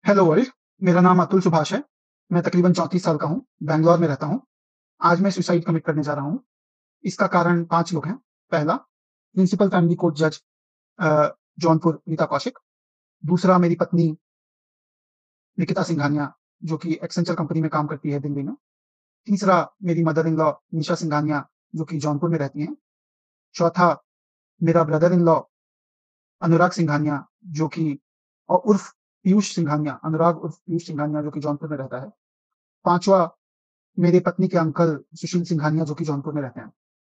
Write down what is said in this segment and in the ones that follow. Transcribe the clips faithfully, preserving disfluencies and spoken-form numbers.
Hello world, मेरा नाम अतुल सुभाष है। मैं तकरीबन चौंतीस साल का हूँ, बैंगलोर में रहता हूँ। आज मैं सुसाइड कमिट करने जा रहा हूँ। इसका कारण पाँच लोग हैं। पहला, प्रिंसिपल फैमिली कोर्ट जज अ, जौनपुर रीता कौशिक। दूसरा, मेरी पत्नी निकिता सिंघानिया, जो कि एक्सेंचर कंपनी में काम करती है दिल्ली में। तीसरा, मेरी mother in law Nisha Singhania, जो कि जौनपुर में रहती हैं। चौथा, मेरा brother in law Anurag Singhania, जो कि और उर्फ पीयूष सिंघानिया, अनुराग उर्फ पीयूष सिंघानिया, जो कि जौनपुर में रहता है। पाँचवाँ, मेरी पत्नी के अंकल सुशील सिंघानिया, जो कि जौनपुर में रहते हैं।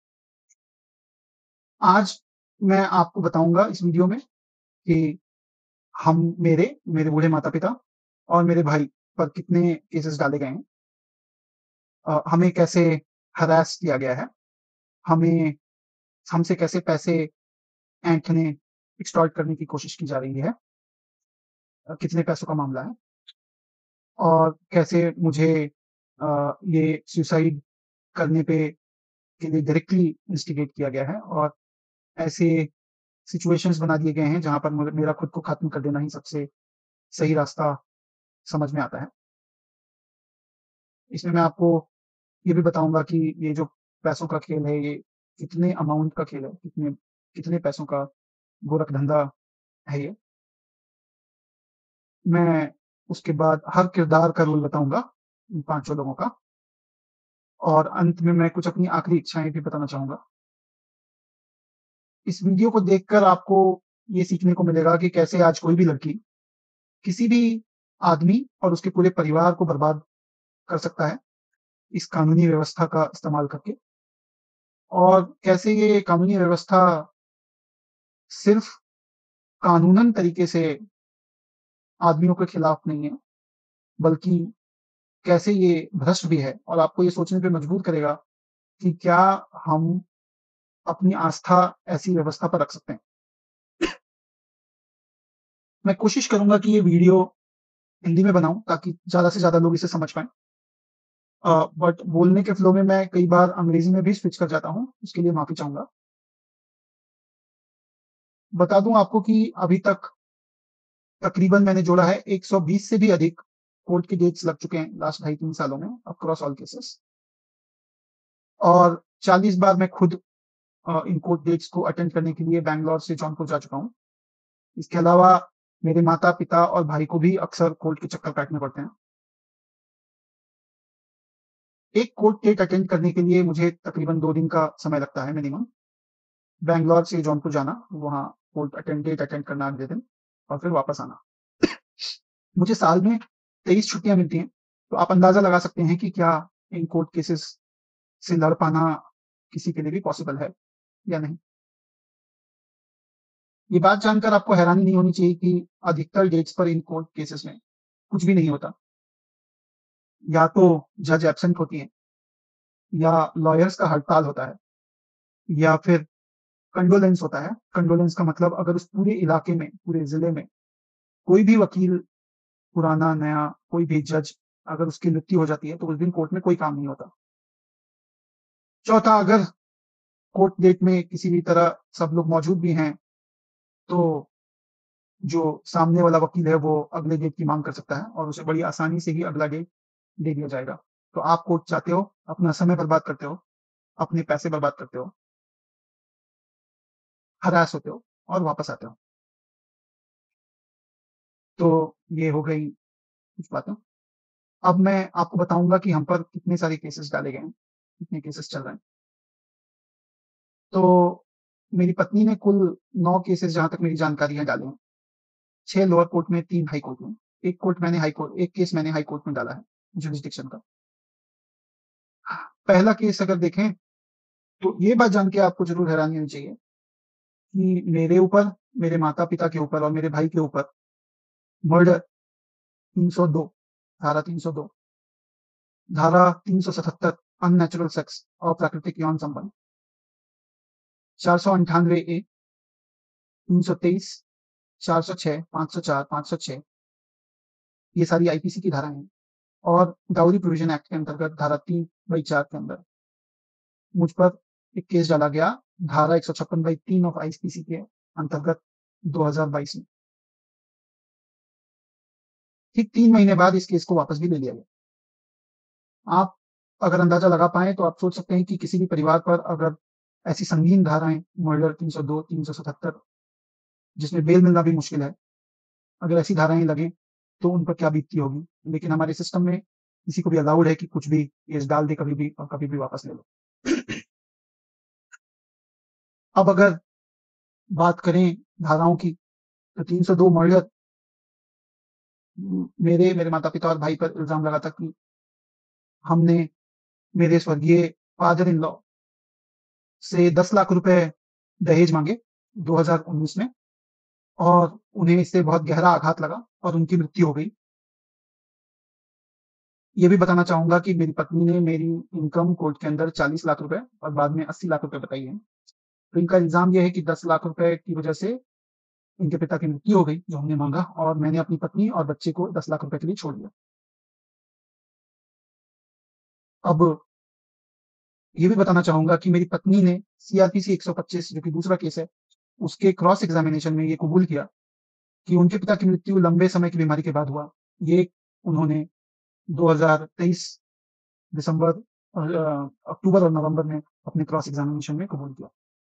आज मैं आपको बताऊँगा इस वीडियो में कि हम मेरे, मेरे बूढ़े माता-पिता और मेरे भाई पर कितने केसेस डाले गए हैं। अ, हमें कैसे हरास किया गया है, हमें हमसे कैसे पैसे ऐंठने, एक्सटॉर्ट करने की कोशिश की जा रही है, अ, कितने पैसों का मामला है और कैसे मुझे अ, ये सुसाइड करने पे के लिए डायरेक्टली इंस्टिगेट किया गया है और ऐसे सिचुएशंस बना दिए गए हैं जहाँ पर मुझे मेरा खुद को खत्म कर देना ही सबसे सही रास्ता समझ में आता है। इसमें मैं आपको ये भी बताऊँगा कि ये जो पैसों का खेल है, ये कितने अमाउंट का खेल है, कितने कितने पैसों का गोरखधंधा है ये। मैं उसके बाद हर किरदार का रोल बताऊँगा, इन पाँचों लोगों का और अंत में मैं कुछ अपनी आखिरी इच्छाएँ भी बताना चाहूँगा। इस वीडियो को देखकर आपको ये सीखने को मिलेगा कि कैसे आज कोई भी लड़की, किसी भी आदमी और उसके पूरे परिवार को बर्बाद कर सकता है, इस कानूनी व्यवस्था का इस्तेमाल करके और कैसे ये कानूनी व्यवस्था सिर्फ़ कानूनन तरीके से आदमियों के खिलाफ नहीं है, बल्कि कैसे ये भ्रष्ट भी है और आपको ये सोचने पे मजबूर करेगा कि क्या हम अपनी आस्था ऐसी व्यवस्था पर रख सकते हैं। मैं कोशिश करूँगा कि ये वीडियो हिंदी में बनाऊँ ताकि ज़्यादा से ज़्यादा लोग इसे समझ पाएँ। अ, बट बोलने के फ्लो में मैं कई बार अंग्रेज़ी में भी स्विच कर जाता हूँ, उसके लिए माफ़ी चाहूँगा। बता दूँ आपको कि अभी तक तकरीबन मैंने जोड़ा है एक सौ बीस से भी अधिक कोर्ट के डेट्स लग चुके हैं लास्ट ढाई तीन सालों में अक्रॉस ऑल केसेस और चालीस बार मैं खुद अ, इन कोर्ट डेट्स को अटेंड करने के लिए बैंगलोर से जौनपुर जा चुका हूँ। इसके अलावा मेरे माता-पिता और भाई को भी अक्सर कोर्ट के चक्कर काटने पड़ते हैं। एक कोर्ट डेट अटेंड करने के लिए मुझे तकरीबन दो दिन का समय लगता है मिनिमम। बैंगलोर से जौनपुर जाना, वहाँ कोर्ट अटेंड डेट अटेंड करना अगले दिन और फिर वापस आना। मुझे साल में तेईस छुट्टियाँ मिलती हैं, तो आप अंदाज़ा लगा सकते हैं कि क्या इन कोर्ट केसेस से लड़ पाना किसी के लिए भी पॉसिबल है या नहीं। ये बात जानकर आपको हैरानी नहीं होनी चाहिए कि अधिकतर डेट्स पर इन कोर्ट केसेस में कुछ भी नहीं होता। या तो जज एब्सेंट होती हैं, या लॉयर्स का हड़ताल होता है, या फिर कंडोलेंस होता है। कंडोलेंस का मतलब अगर उस पूरे इलाके में, पूरे ज़िले में कोई भी वकील, पुराना, नया, कोई भी जज अगर उसकी मृत्यु हो जाती है, तो उस दिन कोर्ट में कोई काम नहीं होता। चौथा, अगर कोर्ट डेट में किसी भी तरह सब लोग मौजूद भी हैं, तो जो सामने वाला वकील है, वो अगले डेट की माँग कर सकता है और उसे बड़ी आसानी से ही अगला डेट दे दिया जाएगा। तो आप कोर्ट जाते हो, अपना समय बर्बाद करते हो, अपने पैसे बर्बाद करते हो, हरास होते हो और वापस आते हो। तो ये हो गई कुछ बातें। अब मैं आपको बताऊँगा कि हम पर कितने सारे केसेस डाले गए हैं, कितने केसेस चल रहे हैं। तो मेरी पत्नी ने कुल नौ केसेस जहाँ तक मेरी जानकारी है डाले हैं। छह लोअर कोर्ट में, तीन हाई कोर्ट में। एक कोर्ट मैंने हाई कोर्ट एक केस मैंने हाई कोर्ट में डाला है, ज्यूरिसडिक्शन का। पहला केस अगर देखें, तो ये बात जान के आपको ज़रूर हैरानी होनी चाहिए कि मेरे ऊपर, मेरे माता-पिता के ऊपर और मेरे भाई के ऊपर मर्डर तीन सौ दो, धारा तीन सौ दो, धारा तीन सौ सतहत्तर अननेचुरल सेक्स, अप्राकृतिक यौन संबंध, चार सौ अट्ठानवे ए, तीन सौ तेईस, चार सौ छह, पाँच सौ चार, पाँच सौ छह, ये सारी आईपीसी की धाराएँ हैं और डाउरी प्रोविजन एक्ट के अंतर्गत धारा तीन बाई चार के अंदर मुझ पर एक केस डाला गया, धारा एक सौ छप्पन बाई तीन ऑफ आईपीसी के अंतर्गत दो हज़ार बाईस में। ठीक तीन महीने बाद इस केस को वापस भी ले लिया गया। आप अगर अंदाजा लगा पाएँ तो आप सोच सकते हैं कि किसी भी परिवार पर अगर ऐसी संगीन धाराएँ मर्डर तीन सौ दो, तीन सौ सतहत्तर जिसमें बेल मिलना भी मुश्किल है, अगर ऐसी धाराएँ लगें तो उन पर क्या बीतती होगी। लेकिन हमारे सिस्टम में किसी को भी अलाउड है कि कुछ भी केस डाल दे कभी भी और कभी भी वापस ले लो। अब अगर बात करें धाराओं की तो तीन सौ दो मर्डर उम, मेरे, मेरे माता-पिता और भाई पर इल्ज़ाम लगा था कि हमने मेरे स्वर्गीय फादर इन लॉ से दस लाख रुपए दहेज माँगे दो हज़ार उन्नीस में और उन्हें इससे बहुत गहरा आघात लगा और उनकी मृत्यु हो गई। ये भी बताना चाहूँगा कि मेरी पत्नी ने मेरी इनकम कोर्ट के अंदर चालीस लाख रुपए और बाद में अस्सी लाख रुपए बताई है। तो इनका इल्ज़ाम ये है कि दस लाख रुपए की वजह से इनके पिता की मृत्यु हो गई, जो हमने माँगा और मैंने अपनी पत्नी और बच्चे को दस लाख रुपए के लिए छोड़ दिया। अब ये भी बताना चाहूँगा कि मेरी पत्नी ने सीआरपीसी एक सौ पच्चीस जो कि दूसरा केस है, उसके क्रॉस एग्ज़ामिनेशन में ये कबूल किया कि उनके पिता की मृत्यु लंबे समय की बीमारी के बाद हुआ। ये उन्होंने दो हज़ार तेईस दिसंबर और अ, अक्टूबर और नवंबर में अपने क्रॉस एग्ज़ामिनेशन में कबूल किया।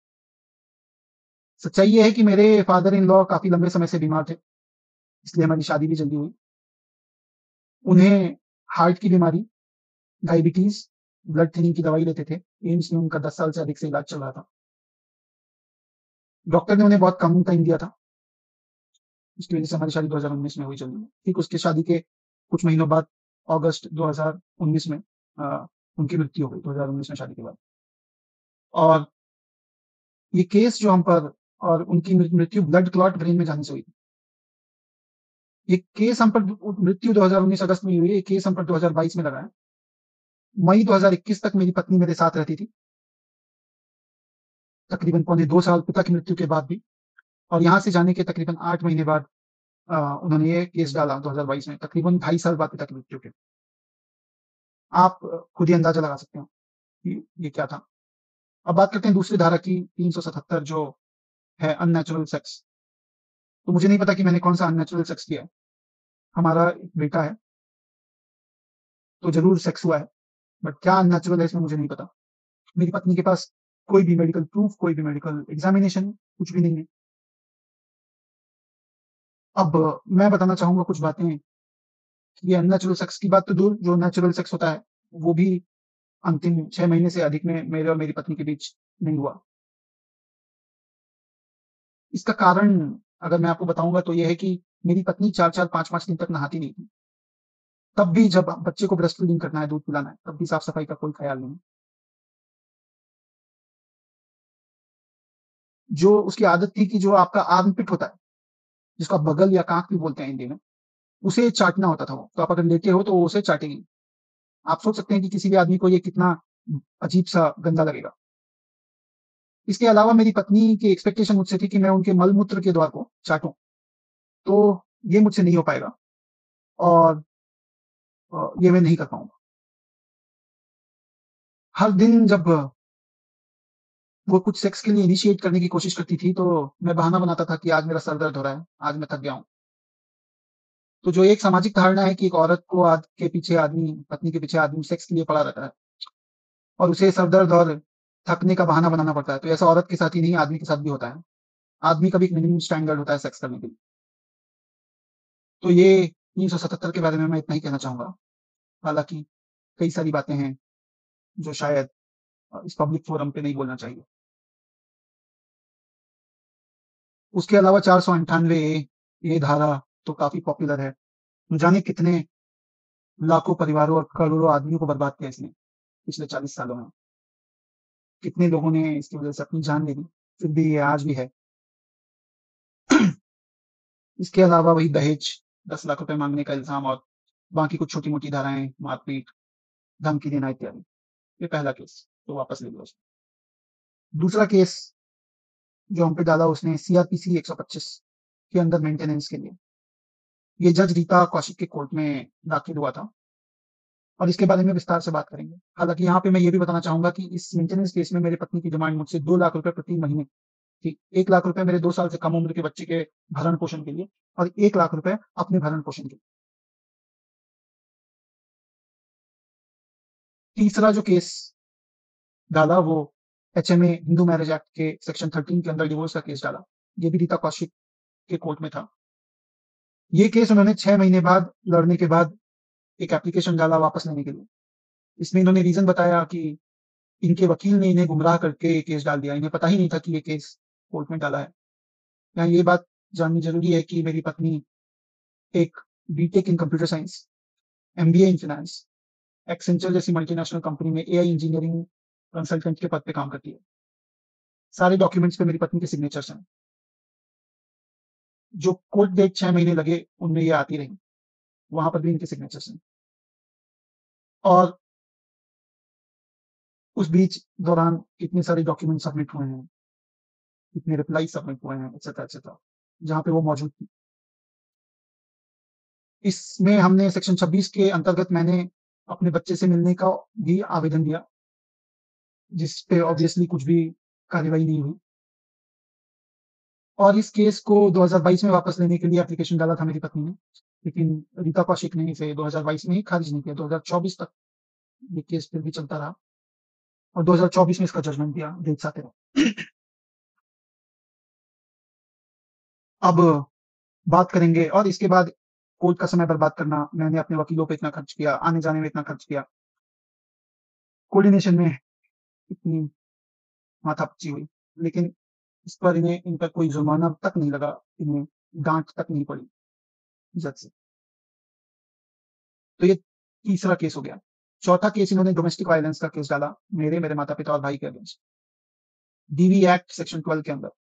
सच्चाई ये है कि मेरे फादर इन लॉ काफ़ी लंबे समय से बीमार थे, इसलिए हमारी शादी भी जल्दी हुई। उन्हें हार्ट की बीमारी, डायबिटीज़, ब्लड थिनिंग की दवाई लेते थे। एम्स में उनका दस साल से अधिक से इलाज चल रहा था। डॉक्टर ने उन्हें बहुत कम टाइम दिया था। इसकी वजह से हमारी शादी दो हज़ार उन्नीस में हुई जल्दी में। ठीक उसके शादी के कुछ महीनों बाद अगस्त दो हज़ार उन्नीस में अ, उनकी मृत्यु हो गई दो हज़ार उन्नीस में शादी के बाद। और ये केस जो हम पर और उनकी मृ मृत्यु ब्लड क्लॉट ब्रेन में जाने से हुई थी। ये केस हम पर उ मृत्यु दो हज़ार उन्नीस अगस्त में हुई है, ये केस हम पर दो हज़ार बाईस में लगा है। मई दो हज़ार इक्कीस तक मेरी पत्नी मेरे साथ रहती थी। तकरीबन पौने दो साल पिता की मृत्यु के बाद भी और यहाँ से जाने के तकरीबन आठ महीने बाद अ, उन्होंने ये केस डाला दो हज़ार बाईस में, तकरीबन ढाई साल बाद पिता की मृत्यु के। आप अ, खुद ही अंदाज़ा लगा सकते हो कि ये क्या था। अब बात करते हैं दूसरी धारा की तीन सौ सतहत्तर जो है अननेचुरल सेक्स। तो मुझे नहीं पता कि मैंने कौन-सा अननेचुरल सेक्स किया है। हमारा एक बेटा है, तो ज़रूर सेक्स हुआ है, बट क्या अननेचुरल है इसमें मुझे नहीं पता। मेरी पत्नी के पास कोई भी मेडिकल प्रूफ, कोई भी मेडिकल एग्ज़ामिनेशन कुछ भी नहीं है। अब मैं बताना चाहूँगा कुछ बातें कि ये अननेचुरल सेक्स की बात तो दूर, जो नेचुरल सेक्स होता है, वो भी अंतिम छह महीने से अधिक में मेरे और मेरी पत्नी के बीच नहीं हुआ। इसका कारण अगर मैं आपको बताऊँगा तो ये है कि मेरी पत्नी चार चार, पाँच पाँच दिन तक नहाती नहीं थी। तब भी जब बच्चे को ब्रेस्ट फीडिंग करना है, दूध पिलाना है, तब भी साफ-सफाई का कोई ख़्याल नहीं। जो उसकी आदत थी कि जो आपका आर्मपिट होता है, जिसको आप बगल या काँख भी बोलते हैं हिंदी में, उसे चाटना होता था वो। तो आप अगर लेटे हो तो वो उसे चाटेगी। आप सोच सकते हैं कि किसी भी आदमी को ये कितना अजीब-सा गंदा लगेगा। इसके अलावा मेरी पत्नी की एक्सपेक्टेशन मुझसे थी कि मैं उनके मल-मूत्र के द्वार को चाटूँ, तो ये मुझसे नहीं हो पाएगा और अ, ये मैं नहीं कर पाऊँगा। हर दिन जब वो कुछ सेक्स के लिए इनिशिएट करने की कोशिश करती थी, तो मैं बहाना बनाता था कि आज मेरा सर दर्द हो रहा है, आज मैं थक गया हूँ। तो जो एक सामाजिक धारणा है कि एक औरत को आद के पीछे आदमी पत्नी के पीछे आदमी सेक्स के लिए पड़ा रहता है और उसे सर दर्द और थकने का बहाना बनाना पड़ता है। तो ऐसा औरत के साथ ही नहीं, आदमी के साथ भी होता है। आदमी का भी एक मिनिमम स्टैंडर्ड होता है सेक्स करने के लिए। तो ये तीन सौ सतहत्तर के बारे में मैं इतना ही कहना चाहूँगा। हालाँकि कई सारी बातें हैं, जो शायद अ, इस पब्लिक फोरम पे नहीं बोलना चाहिए। उसके अलावा चार सौ अंठानवे ए, ये धारा तो काफ़ी पॉपुलर है। न जाने कितने लाखों परिवारों और करोड़ों आदमियों को बर्बाद किया इसने, पिछले चालीस सालों में। कितने लोगों ने इसकी वजह से अपनी जान ले ली, फिर भी ये आज भी है। इसके अलावा वही दहेज, दस लाख रुपए माँगने का इल्ज़ाम और बाकी कुछ छोटी-मोटी धाराएँ, मारपीट, धमकी देना इत्यादि। ये पहला केस, तो वापस ले लिया उसने। दूसरा केस जो हम पे डाला उसने सीआरपीसी एक सौ पच्चीस के अंडर मेंटेनेंस के लिए। ये जज रीता कौशिक के कोर्ट में दाखिल हुआ था और इसके बारे में विस्तार से बात करेंगे। हालाँकि यहाँ पे मैं ये भी बताना चाहूँगा कि इस मेंटेनेंस केस में मेरी पत्नी की डिमांड मुझसे दो लाख रुपए प्रति महीने थी। एक लाख रुपए मेरे दो साल से कम उम्र के बच्चे के भरण-पोषण के लिए और एक लाख रुपए अपने भरण-पोषण के लिए। तीसरा जो केस डाला वो एचएमए हिंदू मैरिज एक्ट के सेक्शन थर्टीन के अंदर डिवोर्स का केस डाला। ये भी रीता कौशिक के कोर्ट में था। ये केस उन्होंने छह महीने बाद लड़ने के बाद एक एप्लीकेशन डाला वापस लेने के लिए। इसमें इन्होंने रीज़न बताया कि इनके वकील ने इन्हें गुमराह करके ये केस डाल दिया। इन्हें पता ही नहीं था कि ये केस कोर्ट में डाला है। यहाँ ये बात जाननी ज़रूरी है कि मेरी पत्नी एक BTech in computer science, MBA in finance, Accenture जैसी मल्टीनेशनल कंपनी में एआई इंजीनियरिंग कंसल्टेंट के पद पे काम करती है। सारे डॉक्यूमेंट्स पे मेरी पत्नी के सिग्नेचर्स हैं। जो कोर्ट डेट छह महीने लगे, उनमें ये आती रही। वहाँ पर भी इनके सिग्नेचर्स हैं। और उस बीच दौरान कितने सारे डॉक्यूमेंट सबमिट हुए हैं, कितने रिप्लाई सबमिट हुए हैं, एटसेट्रा, एटसेट्रा, जहाँ पे वो मौजूद थी। इसमें हमने सेक्शन छब्बीस के अंतर्गत मैंने अपने बच्चे से मिलने का भी आवेदन दिया, जिस पे ऑब्वियसली कुछ भी कार्रवाई नहीं हुई। और इस केस को दो हज़ार बाईस में वापस लेने के लिए एप्लीकेशन डाला था मेरी पत्नी ने, लेकिन रीता कौशिक ने इसे दो हज़ार बाईस में ही खारिज नहीं किया। दो हज़ार चौबीस तक ये केस फिर भी चलता रहा और दो हज़ार चौबीस में इसका जजमेंट दिया, डेट्स आते रहे। अब बात करेंगे और इसके बाद कोर्ट का समय बर्बाद करना, मैंने अपने वकीलों पे इतना खर्च किया, आने-जाने में इतना खर्च किया। कोऑर्डिनेशन में इतनी माथापच्ची हुई, लेकिन इस पर इन्हें इन पर कोई जुर्माना तक नहीं लगा, इन्हें डाँट तक नहीं पड़ी जज से। तो ये तीसरा केस हो गया। चौथा केस इन्होंने डोमेस्टिक वायलेंस का केस डाला, मेरे, मेरे माता-पिता और भाई के against. DV act section twelve के अंदर।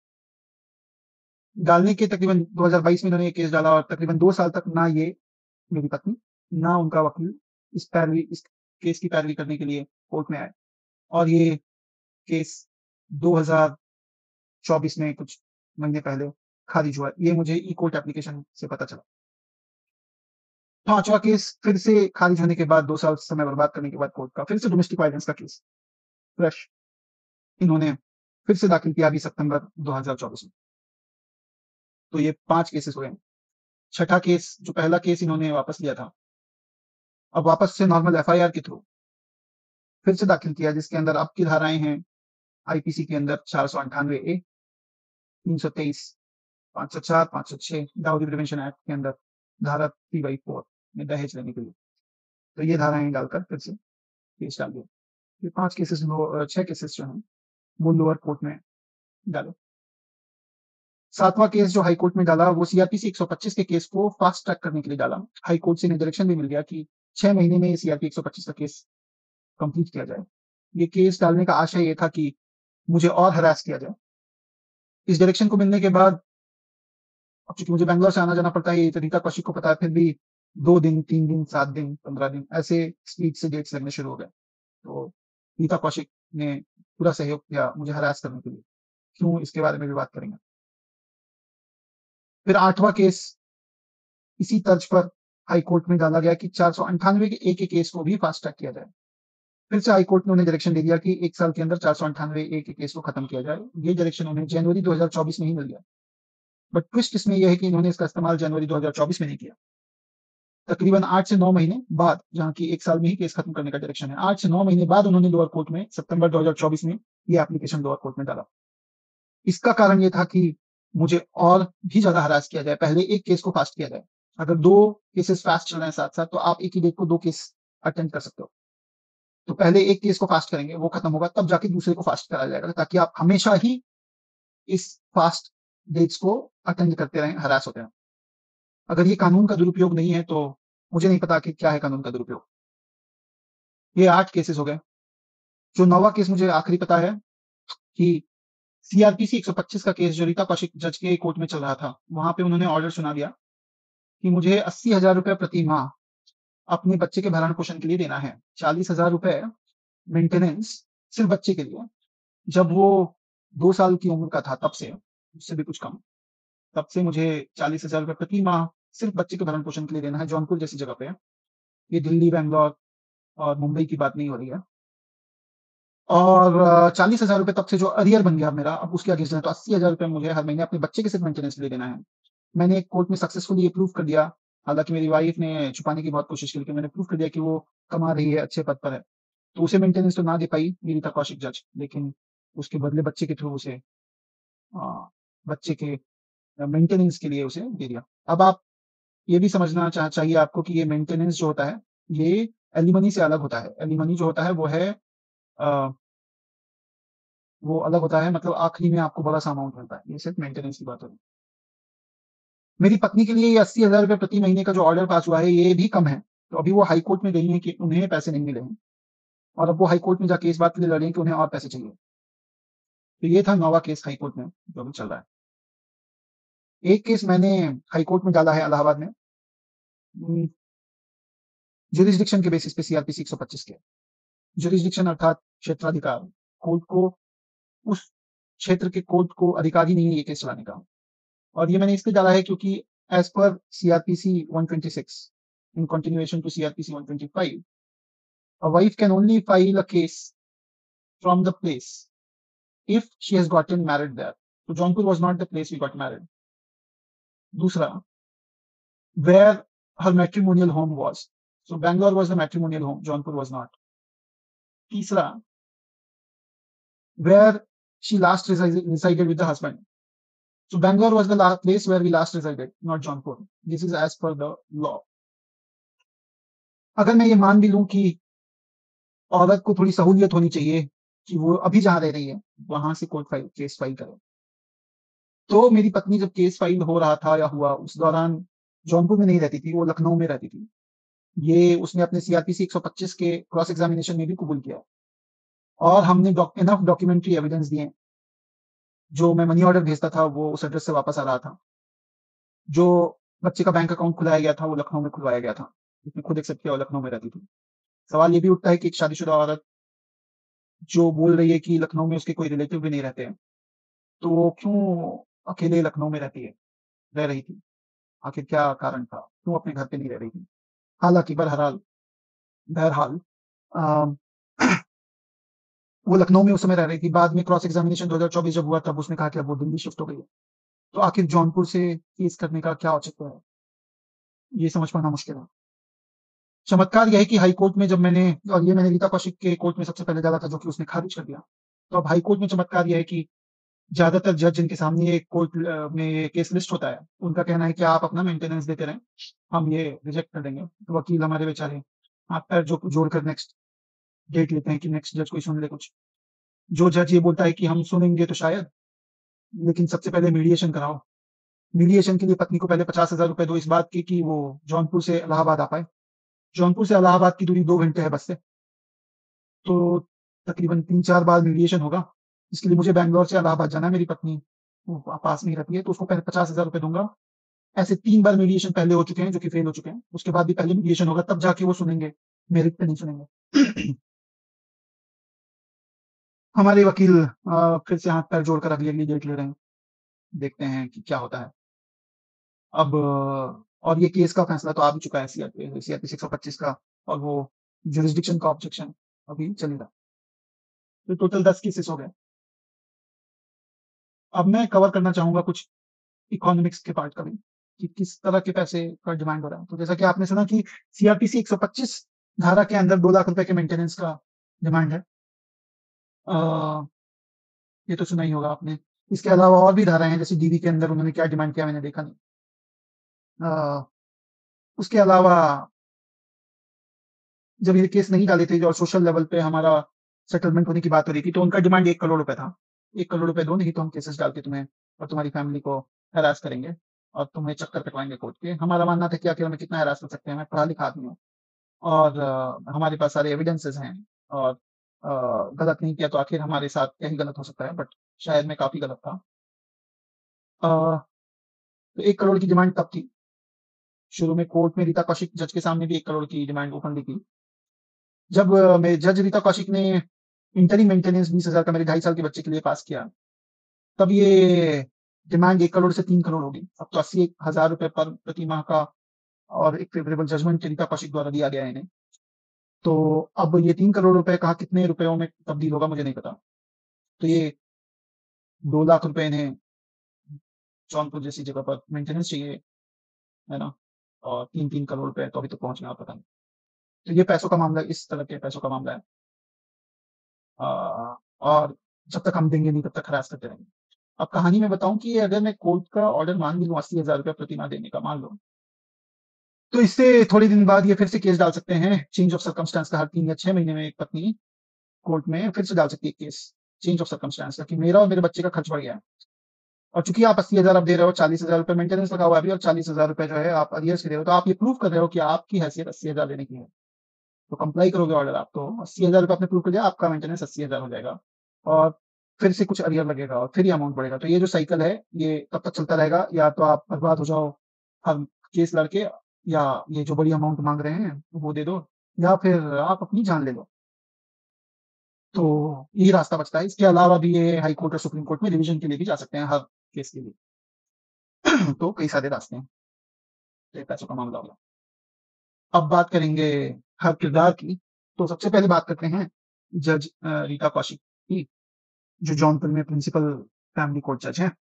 डालने के तकरीबन दो हज़ार बाईस में इन्होंने ये केस डाला और तकरीबन दो साल तक ना ये मेरी पत्नी, ना उनका वकील इस पैरवी इस केस की पैरवी करने के लिए कोर्ट में आए। और ये केस दो हज़ार चौबीस में कुछ महीने पहले खारिज हुआ। ये मुझे ई-कोर्ट एप्लीकेशन से पता चला। पाँचवां केस फिर से खारिज होने के बाद दो साल समय बर्बाद करने के बाद कोर्ट का फिर से डोमेस्टिक वायलेंस का केस, फ्रेश इन्होंने फिर से दाखिल किया अभी सितंबर दो हज़ार चौबीस में। तो ये पाँच केसेस हुए हैं। छठा केस, जो पहला केस इन्होंने वापस लिया था, अब वापस से नॉर्मल एफआईआर के थ्रू फिर से दाखिल किया, जिसके अंदर अब की धाराएँ हैं आईपीसी के अंदर चार सौ अंठानवे ए, तीन सौ तेईस, पाँच सौ चार, पाँच सौ छह डाउरी प्रिवेंशन एक्ट के अंदर धारा तीन बाई चार में दहेज लेने के लिए। तो ये धाराएँ डालकर फिर से केस डाल दिया। ये पाँच केसेस लो छह केसेस जो हैं, वो लोअर कोर्ट में डाले। सातवां केस जो हाई कोर्ट में डाला, वो सीआरपीसी एक सौ पच्चीस के केस को फास्ट ट्रैक करने के लिए डाला। हाई कोर्ट से इन्हें डायरेक्शन भी मिल गया कि छह महीने में सीआरपी एक सौ पच्चीस का केस कंप्लीट किया जाए। ये केस डालने का आशय ये था कि मुझे और हरास किया जाए। इस डायरेक्शन को मिलने के बाद अब चूँकि मुझे बैंगलोर से आना-जाना पड़ता है, ये तो रीता कौशिक को पता है, फिर भी दो दिन, तीन दिन, सात दिन, पंद्रह दिन ऐसे स्पीड से डेट्स लगने शुरू हो गए। तो रीता कौशिक ने पूरा सहयोग किया मुझे हरास करने के लिए। क्यों, इसके बारे में भी बात करेंगे। फिर आठवां केस इसी तर्ज पर हाई कोर्ट में डाला गया कि चार सौ अंठानवे के ए के केस को भी फास्ट ट्रैक किया जाए। फिर से हाई कोर्ट ने उन्हें डायरेक्शन दे दिया कि एक साल के अंदर चार सौ अंठानवे ए के केस को खत्म किया जाए। ये डायरेक्शन उन्हें जनवरी दो हज़ार चौबीस में ही मिल गया। बट ट्विस्ट इसमें यह है कि इन्होंने इसका इस्तेमाल जनवरी दो हज़ार चौबीस में नहीं किया। तकरीबन आठ से नौ महीने बाद, जहाँ की एक साल में ही केस खत्म करने का डायरेक्शन है, आठ से नौ महीने बाद उन्होंने लोअर कोर्ट में सितंबर दो हज़ार चौबीस में ये एप्लीकेशन लोअर कोर्ट में डाला। इसका कारण ये था कि मुझे और भी ज़्यादा हरास किया जाए, पहले एक केस को फास्ट किया जाए। अगर दो केसेस फास्ट चल रहे हैं साथ-साथ, तो आप एक ही डेट को दो केस अटेंड कर सकते हो। तो पहले एक केस को फास्ट करेंगे, वो खत्म होगा, तब जाके दूसरे को फास्ट कराया जाएगा, ताकि आप हमेशा ही इस फास्ट डेट्स को अटेंड करते रहें, हरास होते रहें। अगर ये कानून का दुरुपयोग नहीं है, तो मुझे नहीं पता कि क्या है कानून का दुरुपयोग। ये आठ केसेस हो गए। जो नौवां केस मुझे आखिरी पता है कि सीआरपीसी एक सौ पच्चीस का केस जो रीता कौशिक जज के कोर्ट में चल रहा था, वहाँ पे उन्होंने ऑर्डर सुना दिया कि मुझे अस्सी हज़ार रुपए प्रति माह अपने बच्चे के भरण-पोषण के लिए देना है। चालीस हज़ार रुपए मेंटेनेंस सिर्फ़ बच्चे के लिए। जब वो दो साल की उम्र का था तब से, उससे भी कुछ कम, तब से मुझे चालीस हज़ार रुपए प्रति माह सिर्फ़ बच्चे के भरण-पोषण के लिए देना है, जौनपुर जैसी जगह पे है। ये दिल्ली, बैंगलोर और मुंबई की बात नहीं हो रही है। और चालीस हज़ार रुपए तब से जो अर्रियर बन गया मेरा, अब उसके अगेंस्ट है, तो अस्सी हज़ार रुपए मुझे हर महीने अपने बच्चे के सिर्फ़ मेंटेनेंस के लिए देना है। मैंने कोर्ट में सक्सेसफुली ये प्रूव कर दिया, हालाँकि मेरी वाइफ़ ने छुपाने की बहुत कोशिश की, लेकिन मैंने प्रूव कर दिया कि वो कमा रही है, अच्छे पद पर है। तो उसे मेंटेनेंस तो ना दे पाई रीता कौशिक जज, लेकिन उसके बदले बच्चे के थ्रू उसे अ, बच्चे के अ, मेंटेनेंस के लिए उसे दे दिया। अब आप ये भी समझना चा चाहिए आपको कि ये मेंटेनेंस जो होता है, ये एलिमनी से अलग होता है। एलिमनी जो होता है वो है अ, वो अलग होता है, मतलब आखिरी में आपको बड़ा-सा अमाउंट मिलता है। ये सिर्फ़ मेंटेनेंस की बात हो रही है। मेरी पत्नी के लिए ये ₹अस्सी हज़ार रुपए प्रति महीने का जो ऑर्डर पास हुआ है, ये भी कम है। तो अभी वो हाई कोर्ट में गई हैं कि उन्हें पैसे नहीं मिले हैं और अब वो हाई कोर्ट में जाके इस बात के लिए लड़ी हैं कि उन्हें और पैसे चाहिए। तो ये था नौवां केस हाई कोर्ट में जो अभी चल रहा है। एक केस मैंने हाई कोर्ट में डाला है इलाहाबाद में। उम, ज्यूरिसडिक्शन के बेसिस पे सीआरपीसी एक सौ पच्चीस के। ज्यूरिसडिक्शन अर्थात क्षेत्राधिकार। कोर्ट को उस क्षेत्र के कोर्ट को अधिकार ही नहीं है ये केस चलाने का। और ये मैंने इसलिए डाला है क्योंकि एज़ पर सीआरपीसी एक सौ छब्बीस इन कंटिन्यूएशन टू सीआरपीसी एक सौ पच्चीस, a wife can only file a case from the place if she has gotten married there. So Jaunpur was not the place we got married. दूसरा, where her matrimonial home was. So Bangalore was the matrimonial home, Jaunpur was not. तीसरा, where she last resi- resided with the husband. So Bangalore was the la- place where we last resided, not Jaunpur. This is as per the law. अगर मैं ये मान भी लूं कि औरत को थोड़ी सहूलियत होनी चाहिए कि वो अभी जहाँ रह रही है, वहाँ से कोर्ट फाइल केस फाइल करे। तो मेरी पत्नी जब केस फाइल हो रहा था या हुआ, उस दौरान जौनपुर में नहीं रहती थी, वो लखनऊ में रहती थी। ये उसने अपने सीआरपीसी एक सौ पच्चीस के क्रॉस एग्जामिनेशन में भी कबूल किया और हमने डॉक इनफ डॉक्यूमेंट्री एविडेंस दिए। जो मैं मनी ऑर्डर भेजता था, वो उस एड्रेस से वापस आ रहा था। जो बच्चे का बैंक अकाउंट खुलाया गया था, वो लखनऊ में खुलवाया गया था। उसने खुद एक्सेप्ट किया और लखनऊ में रहती थी। सवाल ये भी उठता है कि एक शादीशुदा औरत जो बोल रही है कि लखनऊ में उसके कोई रिलेटिव भी नहीं रहते हैं, तो वो क्यों अकेले लखनऊ में रहती है रह रही थी? आखिर क्या कारण था? क्यों अपने घर पे नहीं रह रही थी? हालाँकि बहरहाल बहरहाल अ, वो लखनऊ में उस समय रह रही थी। बाद में क्रॉस एग्ज़ामिनेशन दो हज़ार चौबीस जब हुआ, तब उसने कहा कि अब वो दिल्ली शिफ्ट हो गई है। तो आखिर जौनपुर से केस करने का क्या औचित्य है? ये समझ पाना मुश्किल है। चमत्कार ये है कि हाई कोर्ट में जब मैंने और ये मैंने रीता कौशिक के कोर्ट में सबसे पहले डाला था, जो कि उसने खारिज कर दिया। तो अब हाई कोर्ट में चमत्कार ये है कि ज़्यादातर जज जिनके सामने ये कोर्ट अ, में ये केस लिस्ट होता है, उनका कहना है कि आप अपना मेंटेनेंस देते रहें, हम ये रिजेक्ट कर देंगे। तो वकील हमारे बेचारे हाथ पैर जो जोड़कर नेक्स्ट डेट लेते हैं कि नेक्स्ट जज कोई सुन ले कुछ। जो जज ये बोलता है कि हम सुनेंगे तो शायद, लेकिन सबसे पहले मीडिएशन कराओ। मीडिएशन के लिए पत्नी को पहले पचास हज़ार रुपए दो इस बात की कि वो जौनपुर से इलाहाबाद आ पाए। जौनपुर से इलाहाबाद की दूरी दो घंटे है बस से। तो तकरीबन तीन चार बार मीडिएशन होगा। इसके लिए मुझे बैंगलोर से इलाहाबाद जाना है, मेरी पत्नी वो पास में ही रहती है, तो उसको पहले पचास हज़ार रुपए दूँगा। ऐसे तीन बार मीडिएशन पहले हो चुके हैं, जो कि फेल हो चुके हैं। उसके बाद भी पहले मीडिएशन होगा, तब जाके वो सुनेंगे, मेरिट पे नहीं सुनेंगे। हमारे वकील अ, फिर से हाथ पैर जोड़कर अगली-अगली डेट ले रहे हैं। देखते हैं कि क्या होता है। अब अ, और ये केस का फैसला तो आ भी चुका है सीआरपी सीआरपीसी एक सौ पच्चीस का, और वो ज्यूरिसडिक्शन का ऑब्जेक्शन अभी चलेगा। तो टोटल दस केसेस हो गए। अब मैं कवर करना चाहूँगा कुछ इकोनॉमिक्स के पार्ट का भी, कि किस तरह के पैसे का डिमांड हो रहा है। तो जैसा कि आपने सुना कि सीआरपीसी एक सौ पच्चीस धारा के अंदर दो लाख रुपए के मेंटेनेंस का डिमांड है। अ, ये तो सुना ही होगा आपने। इसके अलावा और भी धाराएँ हैं, जैसे डीवी के अंदर उन्होंने क्या डिमांड किया मैंने देखा नहीं। अ, उसके अलावा जब ये केस नहीं डाले थे और सोशल लेवल पे हमारा सेटलमेंट होने की बात हो रही थी, तो उनका डिमांड एक करोड़ रुपए था। एक करोड़ रुपए दो, नहीं तो हम केसेस डाल के तुम्हें और तुम्हारी फैमिली को हैरास करेंगे और तुम्हें चक्कर कटवाएँगे कोर्ट के। हमारा मानना था कि आखिर हमें कितना हैरास कर सकते हैं, मैं पढ़ा-लिखा आदमी हूँ और अ, हमारे पास सारे एविडेंसेस हैं और अ, गलत नहीं किया तो आखिर हमारे साथ क्या ही गलत हो सकता है, बट शायद मैं काफ़ी गलत था। अ, तो एक करोड़ की डिमांड तब थी। शुरू में कोर्ट में रीता कौशिक जज के सामने भी एक करोड़ की डिमांड ओपनली की। जब अ, मैं जज रीता कौशिक ने इंटरिम मेंटेनेंस बीस हज़ार का मेरे ढाई साल के बच्चे के लिए पास किया, तब ये डिमांड एक करोड़ से तीन करोड़ हो गई। अब तो अस्सी हज़ार रुपए पर प्रति माह का और एक फेवरेबल जजमेंट रीता कौशिक द्वारा दिया गया है इन्हें। तो अब ये तीन करोड़ रुपए कहाँ कितने रुपयों में तब्दील होगा मुझे नहीं पता। तो ये दो लाख रुपए इन्हें जौनपुर जैसी जगह पर मेंटेनेंस चाहिए, है ना? और तीन तीन करोड़ रुपए तो अभी तो पहुँच गया पता नहीं। तो ये पैसों का मामला, इस तरह के पैसों का मामला है। अ, और जब तक हम देंगे नहीं तब तक हरास करते रहेंगे। अब कहानी में बताऊँ कि अगर मैं कोर्ट का ऑर्डर मान भी लूँ अस्सी हज़ार रुपए प्रति माह देने का मान लो तो इससे थोड़े दिन बाद ये फिर से केस डाल सकते हैं, चेंज ऑफ सर्कमस्टेंस का हर तीन या छह महीने में एक पत्नी कोर्ट में फिर से डाल सकती है केस, चेंज ऑफ सर्कमस्टेंस का कि मेरा और मेरे बच्चे का खर्च बढ़ गया है। और चूँकि आप अस्सी हज़ार अब दे रहे हो, चालीस हज़ार रुपए मेंटेनेंस लगा हुआ है अभी और चालीस हज़ार रुपए जो है आप अरियर्स के दे रहे हो, तो आप ये प्रूव कर रहे हो कि आपकी हैसियत अस्सी हज़ार देने की है। तो कंप्लाई करोगे ऑर्डर आप तो अस्सी हज़ार रुपए आपने प्रूव कर दिया, आपका मेंटेनेंस अस्सी हज़ार हो जाएगा और फिर से कुछ अरियर लगेगा और फिर ये अमाउंट बढ़ेगा। तो ये जो साइकिल है, ये तब तक चलता रहेगा या तो आप बर्बाद हो जाओ हम केस लड़के या ये जो बड़ी अमाउंट माँग रहे हैं, वो दे दो या फिर आप अपनी जान ले लो। तो यही रास्ता बचता है। इसके अलावा भी ये हाई कोर्ट और सुप्रीम कोर्ट में रिविज़न के लिए भी जा सकते हैं हर केस के लिए। तो कई सारे रास्ते हैं। ये पैसों का मामला होगा। अब बात करेंगे हर किरदार की, तो सबसे पहले बात करते हैं जज अ, रीता कौशिक की, जो जौनपुर में प्रिंसिपल फैमिली कोर्ट जज हैं।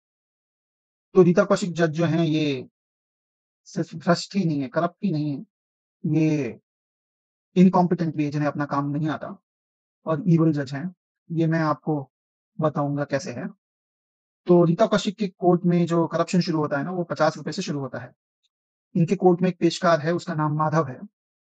तो रीता कौशिक जज जो हैं ये सिर्फ़ भ्रष्ट ही नहीं है, करप्ट ही नहीं है, ये इनकॉम्पिटेंट भी है जिन्हें अपना काम नहीं आता और ईविल जज हैं। ये मैं आपको बताऊँगा कैसे है। तो रीता कौशिक के कोर्ट में जो करप्शन शुरू होता है ना, वो पचास रुपए से शुरू होता है। इनके कोर्ट में एक पेशकार है, उसका नाम माधव है।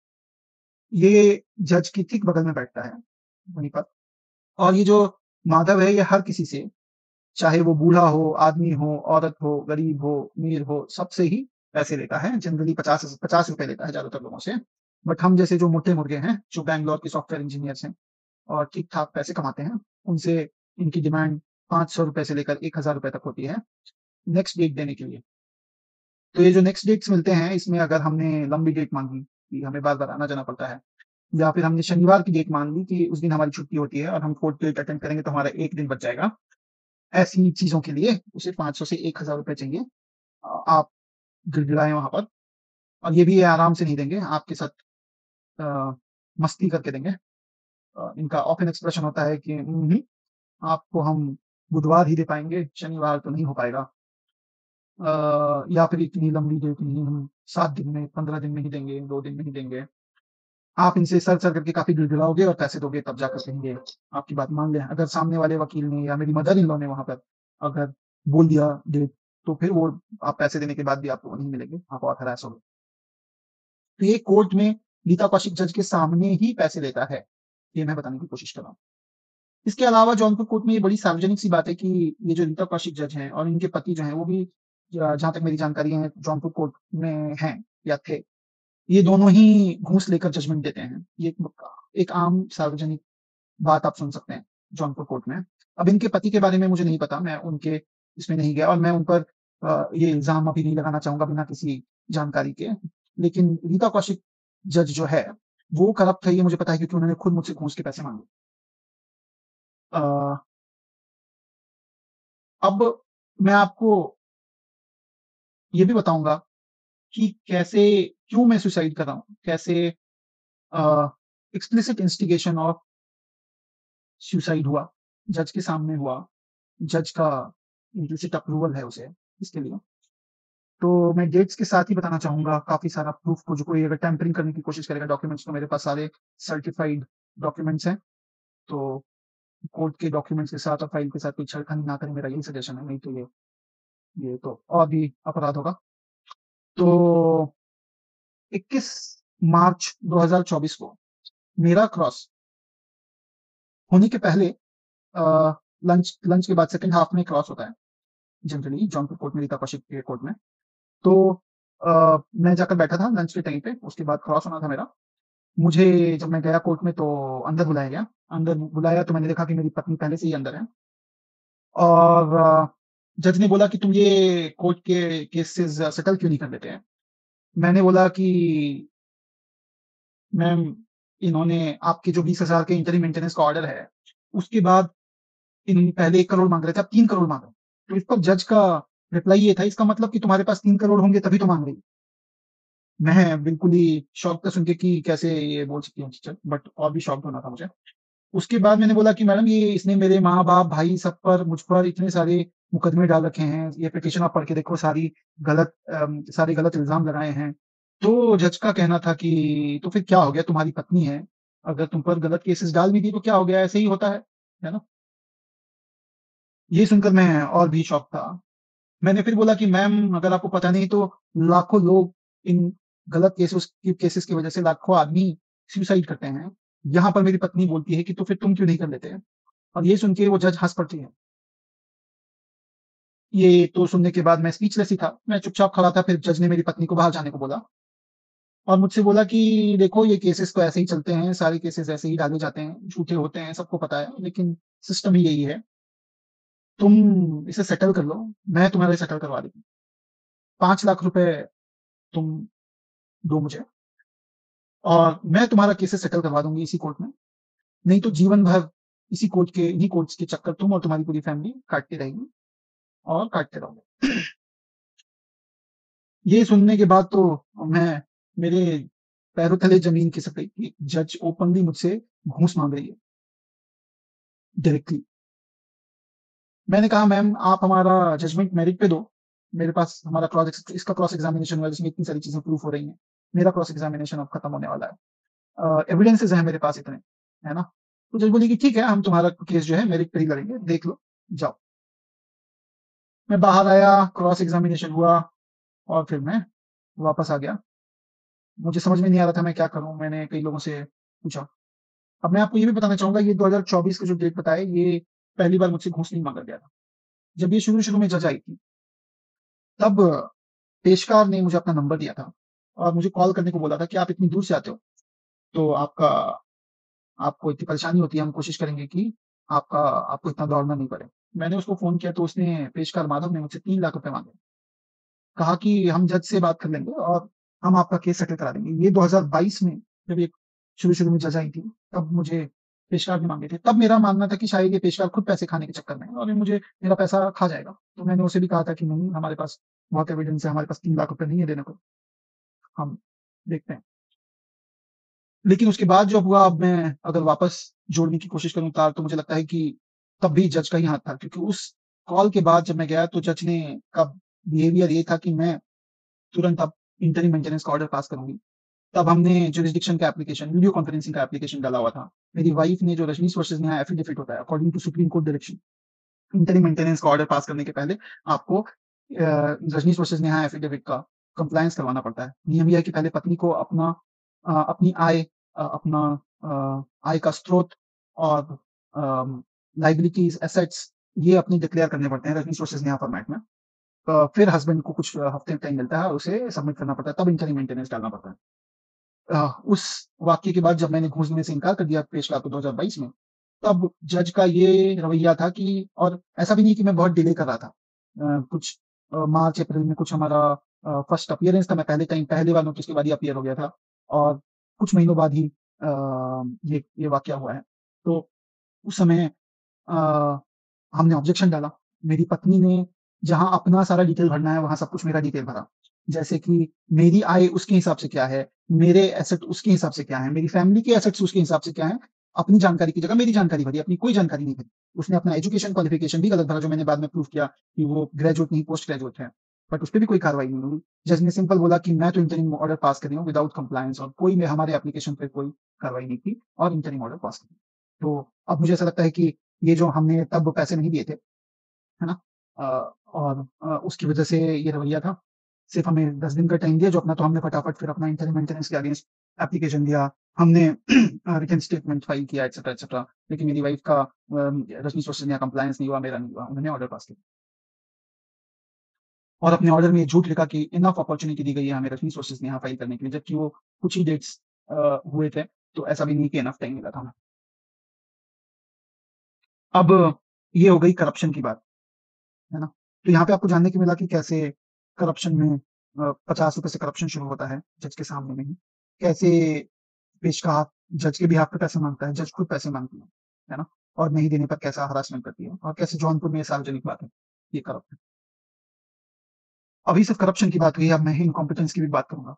ये जज के ठीक बगल में बैठता है, वहीं पर। और ये जो माधव है, ये हर किसी से, चाहे वो बूढ़ा हो, आदमी हो, औरत हो, गरीब हो, अमीर हो, सबसे ही पैसे लेता है। जनरली पचास पचास रुपए लेता है ज़्यादातर लोगों से। बट हम जैसे जो मोटे मुर्गे हैं, जो बैंगलोर के सॉफ्टवेयर इंजीनियर्स हैं और ठीक-ठाक पैसे कमाते हैं, उनसे इनकी डिमांड पाँच सौ रुपए से लेकर एक हज़ार रुपए तक होती है, नेक्स्ट डेट देने के लिए। तो ये जो नेक्स्ट डेट्स मिलते हैं, इसमें अगर हमने लंबी डेट माँगी कि हमें बार-बार आना-जाना पड़ता है या फिर हमने शनिवार की डेट मान ली कि उस दिन हमारी छुट्टी होती है और हम कोर्ट डेट अटेंड करेंगे तो हमारा एक दिन बच जाएगा। ऐसी चीज़ों के लिए उसे पाँच सौ से एक हज़ार रुपए चाहिए। अ, आप गिड़गिड़ाएँ वहाँ पर और ये भी ये आराम से नहीं देंगे, आपके साथ अ, मस्ती करके देंगे। अ, इनका ऑफ़न एक्सप्रेशन होता है कि उहुँ, आपको हम बुधवार ही दे पाएँगे, शनिवार तो नहीं हो पाएगा। अ, या फिर इतनी लंबी डेट नहीं, हम सात दिन में, पंद्रह दिन में ही देंगे, दो दिन में ही देंगे। आप इनसे सर-सर करके काफ़ी गिड़गिड़ाओगे और पैसे दोगे तब जाकर कहेंगे आपकी बात मान लें। अगर सामने वाले वकील ने या मेरी मदर इन लॉ ने वहाँ पर अगर बोल दिया डेट, तो फिर वो आप पैसे देने के बाद भी आपको नहीं मिलेंगे, आप और हरास होगे। तो ये कोर्ट में गीता कौशिक जज के सामने ही पैसे लेता है, ये मैं बताने की कोशिश कर रहा हूँ। इसके अलावा जौनपुर कोर्ट में ये बड़ी सार्वजनिक सी बात है कि ये जो रीता कौशिक जज हैं और इनके पति जो हैं, वो भी ज जहाँ तक मेरी जानकारी है जौनपुर कोर्ट में हैं या थे। ये दोनों ही घूस लेकर जजमेंट देते हैं। ये एक एक आम सार्वजनिक बात आप सुन सकते हैं जौनपुर कोर्ट में। अब इनके पति के बारे में मुझे नहीं पता, मैं उनके इसमें नहीं गया और मैं उन पर अ, ये इल्ज़ाम अभी नहीं लगाना चाहूँगा बिना किसी जानकारी के। लेकिन रीता कौशिक जज जो है, वो करप्ट है ये मुझे पता है क्योंकि उन्होंने खुद मुझसे घूस के पैसे माँगे। अ, अब मैं आपको ये भी बताऊँगा कि कैसे क्यों मैं सुसाइड कर रहा हूँ? कैसे अ, एक्सप्लिसिट इंस्टिगेशन ऑफ सुसाइड हुआ, जज के सामने हुआ, जज का इम्प्लिसिट अप्रूवल है उसे इसके लिए। तो मैं डेट्स के साथ ही बताना चाहूँगा काफ़ी सारा प्रूफ़ को जो कोई अगर टेम्परिंग करने की कोशिश करेगा डॉक्यूमेंट्स तो मेरे पास सारे सर्टिफ़ाइड डॉक्यूमेंट्स हैं। तो कोर्ट के डॉक्यूमेंट्स के साथ और फाइल के साथ कोई छेड़खानी ना करें मेरा यही सजेशन है, नहीं तो ये ये तो और भी अपराध होगा। तो इक्कीस मार्च दो हज़ार चौबीस को मेरा क्रॉस होने के पहले अ, लंच लंच के बाद सेकंड हाल्फ में क्रॉस होता है, जनरली जौनपुर कोर्ट में रीता कौशिक के कोर्ट में। तो अ, मैं जाकर बैठा था लंच के टाइम पे, उसके बाद क्रॉस होना था मेरा। मुझे जब मैं गया कोर्ट में तो अंदर बुलाया गया। अंदर बुलाया तो मैंने देखा कि मेरी पत्नी पहले से ही अंदर है और अ, जज ने बोला कि तुम ये कोर्ट के केसेज़ सेटल क्यों नहीं कर देते हैं? मैंने बोला कि मैम इन्होंने आपके जो बीस हज़ार के इंटरिम मेंटेनेंस का ऑर्डर है, उसके बाद इन पहले एक करोड़ माँग रहे थे, अब तीन करोड़ माँग रहे हैं। तो इस पर जज का रिप्लाई ये था, इसका मतलब कि तुम्हारे पास तीन करोड़ होंगे तभी तो माँग रही हो। मैं बिल्कुल ही शॉक था सुन के कि कैसे ये बोल सकती है टीचर, बट और भी शॉक्ड होना था मुझे। उसके बाद मैंने बोला कि मैडम ये इसने मेरे माँ-बाप, भाई सब पर मुझ पर इतने सारे मुकदमे डाल रखे हैं। ये पिटीशन आप पढ़ के देखो सारी गलत अम, सारे गलत इल्ज़ाम लगाए हैं। तो जज का कहना था कि तो फिर क्या हो गया तुम्हारी पत्नी है, अगर तुम पर गलत केसेस डाल भी दिए तो क्या हो गया, ऐसे ही होता है, है ना? ये सुनकर मैं और भी शॉक था। मैंने फिर बोला कि मैम अगर आपको पता नहीं तो लाखों लोग इन गलत केसेस की केसेस की वजह से लाखों आदमी सुसाइड करते हैं। यहाँ पर मेरी पत्नी बोलती है कि तो फिर तुम क्यों नहीं कर लेते? और ये सुन के वो जज हँस पड़ती है। ये तो सुनने के बाद मैं स्पीचलेस ही था। मैं चुपचाप खड़ा था, फिर जज ने मेरी पत्नी को बाहर जाने को बोला और मुझसे बोला कि देखो ये केसेस तो ऐसे ही चलते हैं, सारे केसेस ऐसे ही डाले जाते हैं, झूठे होते हैं, सबको पता है, लेकिन सिस्टम ही यही है। तुम इसे सेटल कर लो, मैं तुम्हारा सेटल करवा दूँगी। पाँच लाख रुपए तुम दो मुझे और मैं तुम्हारा केसेस सेटल करवा दूँगी इसी कोर्ट में। नहीं तो जीवन भर इसी कोर्ट के इन्हीं कोर्ट्स के चक्कर तुम और तुम्हारी पूरी फैमिली काटती रहेगी और काटते रहोगे। ये सुनने के बाद तो मैं मेरे पैरों तले ज़मीन खिसक गई कि जज ओपनली मुझसे घूस माँग रही है, डायरेक्टली। मैंने कहा मैम आप हमारा जजमेंट मेरिट पे दो। मेरे पास हमारा क्रॉस एक्स इसका क्रॉस एग्ज़ामिनेशन हुआ है जिसमें इतनी सारी चीज़ें प्रूफ हो रही हैं। मेरा क्रॉस एग्ज़ामिनेशन अब खत्म होने वाला है। अ, एविडेंसेस हैं मेरे पास इतने, है ना? तो जज बोली कि ठीक है हम तुम्हारा केस जो है मेरिट पे ही लड़ेंगे, देख लो, जाओ। मैं बाहर आया, क्रॉस एग्ज़ामिनेशन हुआ और फिर मैं वापस आ गया। मुझे समझ में नहीं आ रहा था मैं क्या करूँ? मैंने कई लोगों से पूछा। अब मैं आपको ये भी बताना चाहूँगा ये दो हज़ार चौबीस का जो डेट बताया ये पहली बार मुझसे घूस नहीं माँगा गया था। जब ये शुरू-शुरू में जज आई थी, तब पेशकार ने मुझे अपना नंबर दिया था और मुझे कॉल करने को बोला था कि आप इतनी दूर से आते हो, तो आपका आपको इतनी परेशानी होती है, हम कोशिश करेंगे कि आपका आपको इतना दौड़ना नहीं पड़े। मैंने उसको फ़ोन किया तो उसने पेशकार माधव ने मुझसे तीन लाख रुपए माँगे। कहा कि हम जज से बात कर लेंगे और हम आपका केस सेटल करा देंगे। ये दो हज़ार बाईस में जब ये शुरू-शुरू में जज आई थी, तब मुझे पेशकार ने माँगे थे। तब मेरा मानना था कि शायद ये पेशकार खुद पैसे खाने के चक्कर में है और ये मुझे मेरा पैसा खा जाएगा। तो मैंने उसे भी कहा था कि नहीं हमारे पास बहुत एविडेंस है, हमारे पास तीन लाख रुपए नहीं है देने को, हम देखते हैं। लेकिन उसके बाद जो हुआ अब मैं अगर वापस जोड़ने की कोशिश करूँ तार तो मुझे लगता है कि तब भी जज का ही हाथ था क्योंकि उस कॉल के बाद जब मैं गया तो जज ने का बिहेवियर ये था कि मैं तुरंत अब इंटरिम मेंटेनेंस का ऑर्डर पास करूँगी। तब हमने ज्यूरिसडिक्शन का एप्लीकेशन, वीडियो कॉन्फ्रेंसिंग का एप्लीकेशन डाला हुआ था। मेरी वाइफ ने जो रजनीश वर्सेस नेहा एफिडेविट होता है according to supreme court direction, interim maintenance का ऑर्डर पास करने के पहले आपको अ, रजनीश वर्सेस नेहा एफिडेविट का कंप्लायंस करवाना पड़ता है। नियम ये है कि पहले पत्नी को अपना अ, अपनी आय अ, अपना अ, आय का स्रोत और अम, लायबिलिटीज़, एसेट्स ये अपनी डिक्लेयर करने पड़ते हैं रजनीश वर्सेस नेहा फॉर्मेट में। अ, फिर हस्बैंड को कुछ हफ्ते टाइम मिलता है, उसे सबमिट करना पड़ता है, तब इंटरिम मेंटेनेंस डालना पड़ता है। अ, उस वाक़ये के बाद जब मैंने घूस देने से इनकार कर दिया पेशवा को दो हज़ार बाईस में, तब जज का ये रवैया था कि और ऐसा भी नहीं कि मैं बहुत डिले कर रहा था। अ, कुछ अ, मार्च अप्रैल में कुछ हमारा अ, फर्स्ट अपीयरेंस था, मैं पहले टाइम पहली बार नोटिस के बाद ही अपीयर हो गया था और कुछ महीनों बाद ही अ, ये ये वाक़या हुआ है। तो उस समय अ, हमने ऑब्जेक्शन डाला। मेरी पत्नी ने जहाँ अपना सारा डिटेल भरना है, वहाँ सब कुछ मेरा डिटेल भरा। जैसे कि मेरी आय उसके हिसाब से क्या है, मेरे एसेट उसके हिसाब से क्या है, मेरी फैमिली के एसेट्स उसके हिसाब से क्या हैं, अपनी जानकारी की जगह मेरी जानकारी भरी, अपनी कोई जानकारी नहीं भरी। उसने अपना एजुकेशन क्वालिफ़िकेशन भी गलत भरा, जो मैंने बाद में प्रूव किया कि वो ग्रेजुएट नहीं, पोस्ट ग्रेजुएट है। बट उसपे भी कोई कार्रवाई नहीं हुई। जज ने सिंपल बोला कि मैं तो इंटरिम ऑर्डर पास कर रही हूँ विदाउट कंप्लायंस और कोई में हमारे एप्लीकेशन पे कोई कार्रवाई नहीं की और इंटरिम ऑर्डर पास कर दिया। तो अब मुझे ऐसा लगता है कि ये जो हमने तब पैसे नहीं दिए थे, है ना? अ, और अ, उसकी वजह से ये रवैया था। सिर्फ़ हमें दस दिन का टाइम दिया, जो अपना तो हमने फटाफट फिर अपना इंटरिम मेंटेनेंस के अगेंस्ट एप्लीकेशन दिया। हमने अ, रिटन स्टेटमेंट फाइल किया एटसेट्रा, एटसेट्रा। लेकिन मेरी वाइफ़ का अ, रजनी सोशल मीडिया कंप्लायंस नहीं हुआ, मेरा नहीं हुआ। उन्होंने ऑर्डर पास किया और अपने ऑर्डर में ये झूठ लिखा कि इनफ अपॉर्च्युनिटी दी गई है हमें रजनी सोर्सेज़ में यहाँ फाइल करने के लिए, जबकि वो कुछ ही डेट्स अ, हुए थे। तो ऐसा भी नहीं कि इनफ टाइम मिला था हमें। अब ये हो गई करप्शन की बात। है ना? तो यहाँ पे आपको जानने को मिला कि कैसे करप्शन में अ, पचास रुपए से करप्शन शुरू होता है, जज के सामने में ही। कैसे पेशकार जज के बिहाफ़ पे पैसे माँगता है, जज खुद पैसे माँगती है, है ना? और नहीं देने पर कैसा हरासमेंट करती है और कैसे जौनपुर में ये सार्वजनिक बात है, ये करप्ट है। अभी सिर्फ़ करप्शन की बात हुई है, अब मैं इनकॉम्पिटेंस की भी बात करूँगा।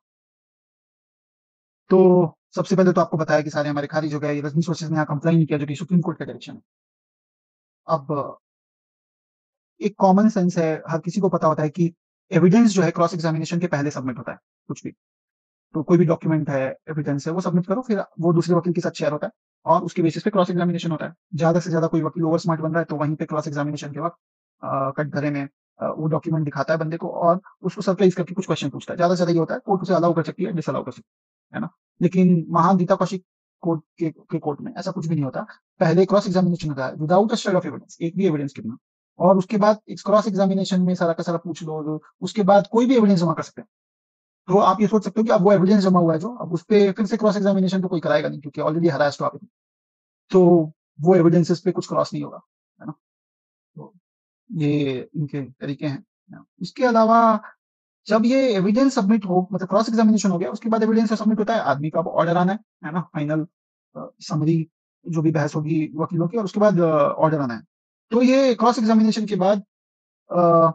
तो सबसे पहले तो आपको बताया कि सारे हमारे खारिज हो गए, रजनी सोर्सेज़ ने यहाँ कंप्लेन नहीं किया, जो कि सुप्रीम कोर्ट का डायरेक्शन है। अब एक कॉमन सेंस है, हर किसी को पता होता है कि एविडेंस जो है क्रॉस एग्ज़ामिनेशन के पहले सबमिट होता है, कुछ भी। तो कोई भी डॉक्यूमेंट है, एविडेंस है, वो सबमिट करो, फिर वो दूसरे वकील के साथ शेयर होता है और उसके बेसिस पे क्रॉस एग्जामिनेशन होता है। ज़्यादा से ज़्यादा कोई वकील ओवर स्मार्ट बन रहा है, तो वहीं पे क्रॉस एग्जामिनेशन के वक़्त अ, कटघरे में अ, वो डॉक्यूमेंट दिखाता है बंदे को और उसको सरप्राइज़ करके कुछ क्वेश्चन पूछता है। ज़्यादा से ज़्यादा ये होता है, कोर्ट उसे अलाउ कर सकती है, डिसअलाउ कर सकती है, है ना? लेकिन महान गीता कौशिक कोर्ट के के कोर्ट में ऐसा कुछ भी नहीं होता। पहले क्रॉस एग्जामिनेशन होता है without a shade of evidence, एक भी एविडेंस के बिना, और उसके बाद इस क्रॉस एग्जामिनेशन में सारा का सारा पूछ लो, लो, उसके बाद कोई भी एविडेंस जमा कर सकते हैं। तो आप ये सोच सकते हो कि अब वो एविडेंस जमा हुआ है जो, अब उसपे फिर से क्रॉस एग्जामिनेशन तो कोई कराएगा नहीं क्योंकि ऑलरेडी हरास तो आप, तो वो एविडेंसेस पे कुछ क्रॉस नहीं होगा, है ना? तो ये इनके तरीके हैं। ना। उसके अलावा जब ये एविडेंस सबमिट हो, मतलब क्रॉस एग्जामिनेशन हो गया, उसके बाद एविडेंस सबमिट होता है, आदमी का अब ऑर्डर आना है, है ना? फाइनल अ, समरी जो भी बहस होगी वकीलों की, और उसके बाद अ, ऑर्डर आना है। तो ये क्रॉस एग्जामिनेशन के बाद अ,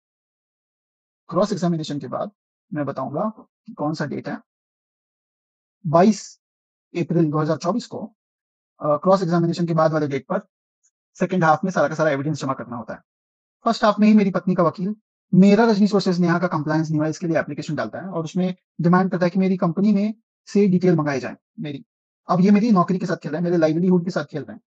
क्रॉस एग्जामिनेशन के बाद मैं बताऊँगा कि कौन-सा डेट है। बाईस अप्रैल दो हज़ार चौबीस को अ, क्रॉस एग्जामिनेशन के बाद वाले डेट पर सेकंड हाफ में सारा का सारा एविडेंस जमा करना होता है। फर्स्ट हाफ में ही मेरी पत्नी का वकील मेरा रजनी सोर्सेज़ नेहा का कंप्लायंस नहीं हुआ इसके लिए एप्लीकेशन डालता है और उसमें डिमांड करता है कि मेरी कंपनी में से डिटेल मंगाई जाए मेरी। अब ये मेरी नौकरी के साथ खेल रहा है, मेरे लाइवलीहुड के साथ खेल रहे हैं।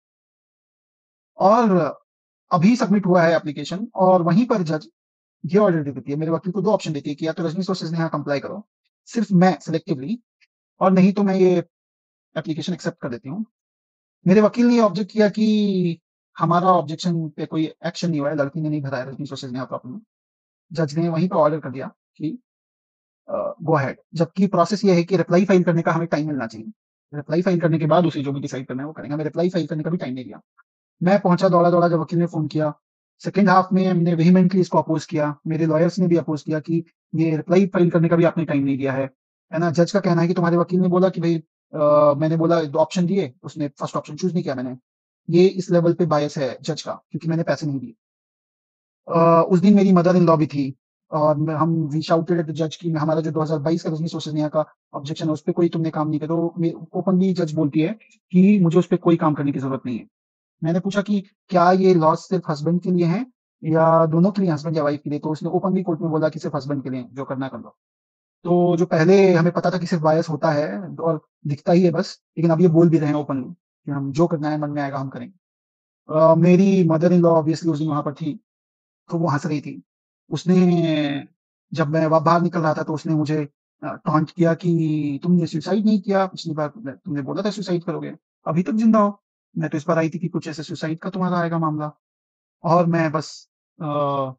और अभी सबमिट हुआ है एप्लीकेशन और वहीं पर जज ये ऑर्डर दे देती है, मेरे वकील को दो ऑप्शन देती है कि या तो रजनी सोर्सेज़ नेहा कंप्लाई करो, सिर्फ मैं सिलेक्टिवली, और नहीं तो मैं ये एप्लीकेशन एक्सेप्ट कर देती हूँ। मेरे वकील ने ये ऑब्जेक्ट किया कि हमारा ऑब्जेक्शन पे कोई एक्शन नहीं हुआ है, लड़की ने नहीं भरा है रजनी सोर्सेज़ नेहा प्रॉब्लम। जज ने वहीं पे ऑर्डर कर दिया कि अ, गो अहेड, जबकि प्रोसेस ये है कि रिप्लाई फाइल करने का हमें टाइम मिलना चाहिए। रिप्लाई फाइल करने के बाद उसे जो भी डिसाइड करना है वो करेंगे। हमें रिप्लाई फाइल करने का भी टाइम नहीं दिया। मैं पहुँचा दौड़ा-दौड़ा, जब वकील ने फ़ोन किया, सेकंड हाफ में हमने वेहीमेंटली इसको अपोज़ किया। मेरे लॉयर्स ने भी अपोज़ किया कि ये रिप्लाई फाइल करने का भी आपने टाइम नहीं दिया है। है ना? जज का कहना है कि तुम्हारे वकील ने बोला कि भई अ, मैंने बोला दो ऑप्शन दिए, उसने फर्स्ट ऑप्शन चूज़ नहीं किया मैंने। ये इस लेवल पे बायस है जज का क्योंकि मैंने पैसे नहीं दिए। अ, उस दिन मेरी मदर इन लॉ भी थी और मैं हम वी शाउटेड एट द जज कि हमारा जो दो हज़ार बाईस का रजनी सोर्सेज़ नेहा का ऑब्जेक्शन है, उसपे कोई तुमने काम नहीं किया। तो मे ओपनली जज बोलती है कि मुझे उसपे कोई काम करने की ज़रूरत नहीं है। मैंने पूछा कि क्या ये लॉज़ सिर्फ़ हस्बैंड के लिए हैं या दोनों के लिए, हस्बैंड या वाइफ के लिए? तो उसने ओपनली कोर्ट में बोला कि सिर्फ़ हस्बैंड के लिए, जो करना है कर लो। तो जो पहले हमें पता था कि सिर्फ़ बायस होता है और दिखता ही है बस, लेकिन अब ये बोल भी रहे हैं ओपनली कि हम जो करना है मन में आएगा हम करेंगे। अ, मेरी मदर इन लॉ ऑब्वियसली उस दिन वहाँ पर थी, तो वो हँस रही थी। उसने जब मैं वहाँ बाहर निकल रहा था तो उसने मुझे अ, टॉन्ट किया कि तुमने सुसाइड नहीं किया, पिछली बार तुमने तुमने बोला था सुसाइड करोगे, अभी तक ज़िंदा हो। मैं तो इस बार आई थी कि कुछ ऐसे सुसाइड का तुम्हारा आएगा मामला, और मैं बस अ,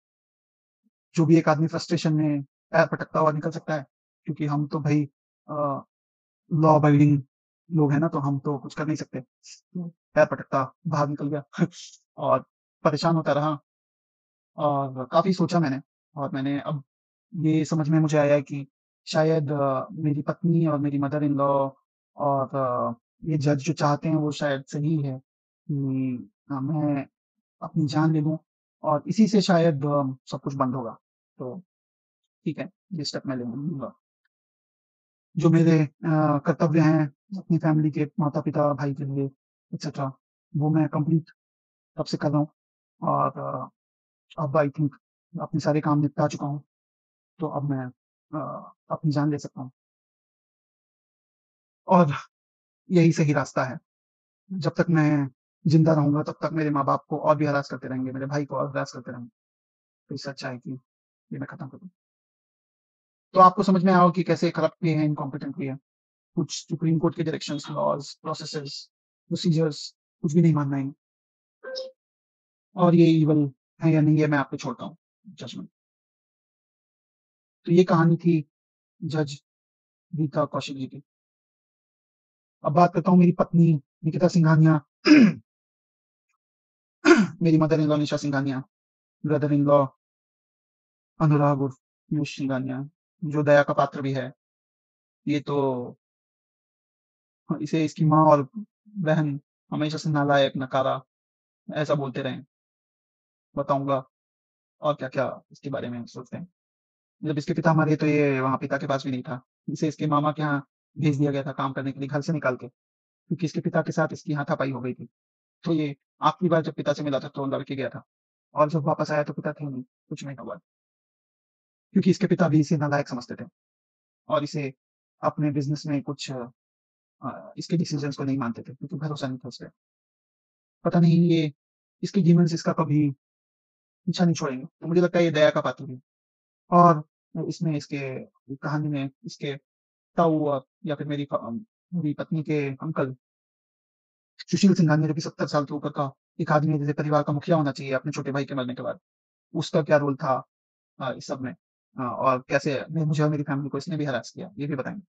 जो भी एक आदमी फ्रस्ट्रेशन में पैर पटकता हुआ निकल सकता है, क्योंकि हम तो भई अ, लॉ अबाइडिंग लोग हैं ना, तो हम तो कुछ कर नहीं सकते। पैर पटकता बाहर निकल गया और परेशान होता रहा। और काफ़ी सोचा मैंने, और मैंने अब ये समझ में मुझे आया कि शायद अ, मेरी पत्नी और मेरी मदर इन लॉ और अ, ये जज जो चाहते हैं वो शायद सही है कि अ, मैं अपनी जान ले लूँ और इसी से शायद अ, सब कुछ बंद होगा। तो ठीक है, ये स्टेप मैं ले लूँगा। जो मेरे अ, कर्तव्य हैं अपनी फैमिली के, माता-पिता, भाई के लिए एटसेट्रा, वो मैं कंप्लीट तब से कर रहा हूँ और अ, अब आई थिंक अपने सारे काम निपटा चुका हूँ। तो अब मैं अ, अपनी जान ले सकता हूँ और यही सही रास्ता है। जब तक मैं ज़िंदा रहूँगा तब तक मेरे माँ-बाप को और भी हरास करते रहेंगे, मेरे भाई को और हरास करते रहेंगे। तो इससे अच्छा है कि ये मैं खत्म कर दूँ। तो आपको समझ में आया होगा कि कैसे करप्ट भी है, इनकॉम्पिटेंट भी है। कुछ सुप्रीम कोर्ट के डायरेक्शंस, लॉज़, प्रोसेसेस, प्रोसीजर्स कुछ भी नहीं मानना है, और ये ईविल है या नहीं है मैं आप पे छोड़ता हूँ जजमेंट। तो ये कहानी थी जज गीता कौशिक जी की। अब बात करता हूँ मेरी पत्नी निकिता सिंघानिया, मेरी mother in law Nisha Singhania, brother in law Anurag उर्फ पीयूष सिंघानिया, जो दया का पात्र भी है। ये तो इसे इसकी माँ और बहन हमेशा से नालायक, नकारा ऐसा बोलते रहे हैं। बताऊँगा और क्या-क्या इसके बारे में सोचते हैं। जब इसके पिता मरे तो ये वहाँ पिता के पास भी नहीं था। इसे इसके मामा के यहाँ भेज दिया गया था काम करने के लिए, घर से निकाल के, क्योंकि इसके पिता के साथ इसकी हाथापाई हो गई थी। तो ये आखिरी बार जब पिता से मिला था तो लड़के गया था, और जब वापस आया तो पिता थे नहीं, कुछ महीनों बाद। क्योंकि इसके पिता भी इसे नालायक समझते थे और इसे अपने बिज़नेस में कुछ अ, इसके डिसीज़न्स को नहीं मानते थे क्योंकि भरोसा नहीं था उसपे। पता नहीं ये इसके डीमन्स इसका कभी पीछा नहीं छोड़ेंगे। तो मुझे लगता है ये दया का पात्र भी है। और इसमें इसके कहानी में इसके ताऊ अ, या फिर मेरी फ मेरी पत्नी के अंकल सुशील सिंघानिया जो कि सत्तर साल के ऊपर का एक आदमी है, जैसे परिवार का मुखिया होना चाहिए अपने छोटे भाई के मरने के बाद। उसका क्या रोल था अ, इस सब में अ, और कैसे मैं मुझे और मेरी फैमिली को इसने भी हरास किया, ये भी बताएँगे।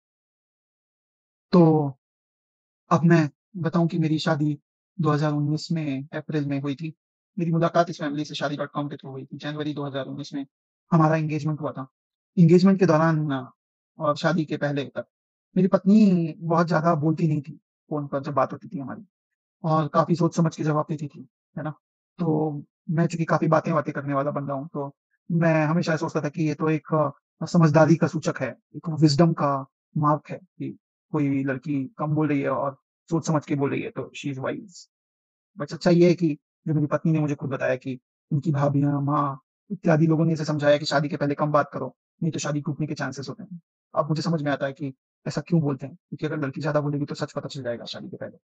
तो अब मैं बताऊँ कि मेरी शादी दो हज़ार उन्नीस में अप्रैल में हुई थी। मेरी मुलाकात इस फैमिली से शादी डॉट कॉम के थ्रू हुई थी। जनवरी दो हज़ार उन्नीस में हमारा एंगेजमेंट हुआ था। एंगेजमेंट के दौरान अ, और शादी के पहले तक मेरी पत्नी बहुत ज़्यादा बोलती नहीं थी, फ़ोन पर जब बात होती थी हमारी और काफ़ी सोच समझ के जवाब देती थी, है ना? तो मैं चूँकि काफ़ी बातें-वातें करने वाला बंदा हूँ, तो मैं हमेशा सोचता था कि ये तो एक अ, समझदारी का सूचक है, एक विज़डम का मार्क है कि कोई लड़की कम बोल रही है और सोच समझ के बोल रही है, तो शी इज़ वाइज़। बट सच्चाई ये है कि जो मेरी पत्नी ने मुझे खुद बताया कि उनकी भाभियाँ, माँ इत्यादि लोगों ने इसे समझाया कि शादी के पहले कम बात करो, नहीं तो शादी टूटने के चांसेस होते हैं। अब मुझे समझ में आता है कि ऐसा क्यों बोलते हैं, क्योंकि अगर लड़की ज़्यादा बोलेगी तो सच पता चल जाएगा शादी के पहले।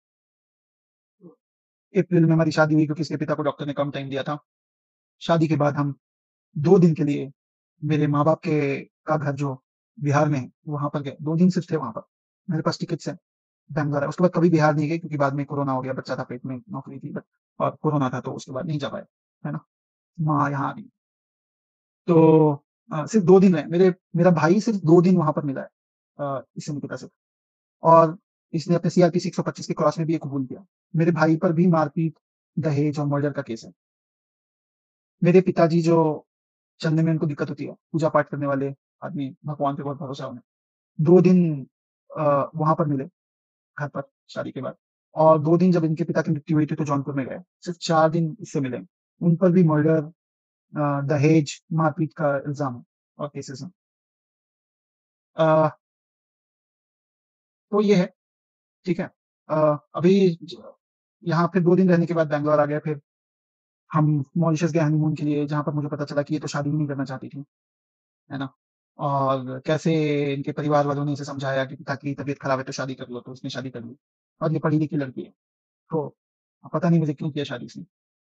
अप्रैल में हमारी शादी हुई क्योंकि इसके पिता को डॉक्टर ने कम टाइम दिया था। शादी के बाद हम दो दिन के लिए मेरे माँ-बाप के का घर जो बिहार में है, वहाँ पर गए। दो दिन सिर्फ थे वहाँ पर। मेरे पास टिकट्स हैं, बैंगलोर है। उसके बाद कभी बिहार नहीं गए क्योंकि बाद में कोरोना हो गया, बच्चा था पेट में, नौकरी थी बट और कोरोना था तो उसके बाद नहीं जा पाए, है ना? माँ यहाँ आ गई। तो अ, सिर्फ दो दिन रहे। मेरे मेरा भाई सिर्फ दो दिन वहाँ पर मिला है अ, इससे निकिता से और इसने अपने सीआरपीसी एक सौ पच्चीस के क्रॉस में भी ये कबूल किया। मेरे भाई पर भी मारपीट, दहेज और मर्डर का केस है। मेरे पिताजी जो चलने में उनको दिक्कत होती है, पूजा-पाठ करने वाले आदमी, भगवान पे बहुत भरोसा है उन्हें। दो दिन अ, वहाँ पर मिले, घर पर शादी के बाद और दो दिन जब इनके पिता की मृत्यु हुई थी तो जौनपुर में गए। सिर्फ चार दिन इससे मिले। उन पर भी मर्डर अ, दहेज, मारपीट का इल्ज़ाम है और केसेज़ हैं। अ, तो ये है, ठीक है? अ, अभी ज यहाँ फिर दो दिन रहने के बाद बैंगलोर आ गए, फिर हम मॉरिशस गए हनीमून के लिए, जहाँ पर मुझे पता चला कि ये तो शादी ही नहीं करना चाहती थी, है ना? और कैसे इनके परिवार वालों ने इसे समझाया कि पिता की तबीयत खराब है तो शादी कर लो, तो उसने शादी कर ली और ये पढ़ी-लिखी लड़की है। तो पता नहीं मुझे क्यों किया शादी इसने।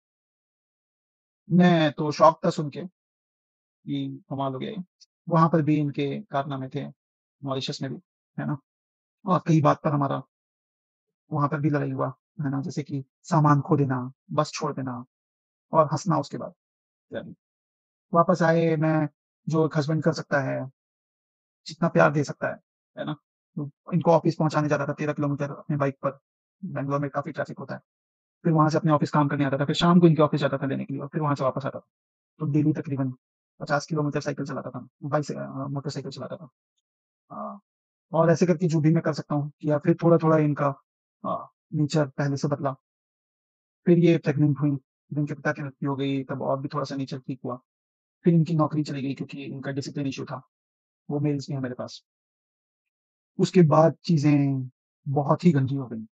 मैं तो शॉक था सुन के कि कमाल हो गया ये। वहाँ पर भी इनके कारनामे थे, मॉरिशस में भी, है ना? और कई बात पर हमारा वहाँ पर भी लड़ाई हुआ, है ना? जैसे कि सामान खो देना, बस छोड़ देना और हँसना उसके बाद इत्यादि। वापस आए मैं जो एक हस्बैंड कर सकता है, जितना प्यार दे सकता है, है ना? तो इनको ऑफ़िस पहुँचाने जाता था तेरह किलोमीटर अपने बाइक पर, बैंगलोर में काफ़ी ट्रैफ़िक होता है। फिर वहाँ से अपने ऑफ़िस काम करने आता था, फिर शाम को इनके ऑफ़िस जाता था लेने के लिए और फिर वहाँ से वापस आता था। तो डेली तकरीबन पचास किलोमीटर साइकिल चलाता था, बाइक से अ, मोटरसाइकिल चलाता था। अ, और ऐसे करके जो भी मैं कर सकता हूँ किया, फिर थोड़ा-थोड़ा इनका अ, नेचर पहले से बदला। फिर ये प्रेग्नेंट हुई, फिर इनके पिता की मृत्यु हो गई, तब और भी थोड़ा-सा नेचर ठीक हुआ। फिर इनकी नौकरी चली गई क्योंकि इनका डिसिप्लिन इश्यू था, वो मेल्स नहीं है मेरे पास। उसके बाद चीज़ें बहुत ही गंदी हो गईं।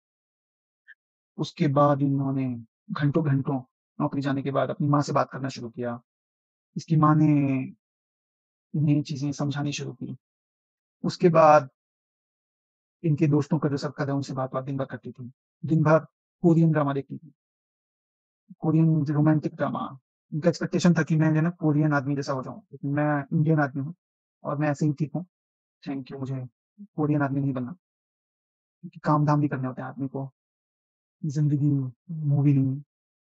उसके बाद इन्होंने घंटों-घंटों नौकरी जाने के बाद अपनी माँ से बात करना शुरू किया। इसकी माँ ने इन्हें चीज़ें समझानी शुरू की। उसके बाद इनके दोस्तों का जो सर्कल है उनसे बात-वात दिन भर करती थी। दिन भर कोरियन ड्रामा देखती थी। Korean romantic drama. उनका एक्सपेक्टेशन था कि मैं जो है ना कोरियन आदमी जैसा हो जाऊँ, लेकिन मैं इंडियन आदमी हूँ और मैं ऐसे ही ठीक हूँ। थैंक यू, मुझे कोरियन आदमी नहीं बनना, क्योंकि काम-धाम भी करने होते हैं आदमी को, ज़िंदगी मूवी नहीं।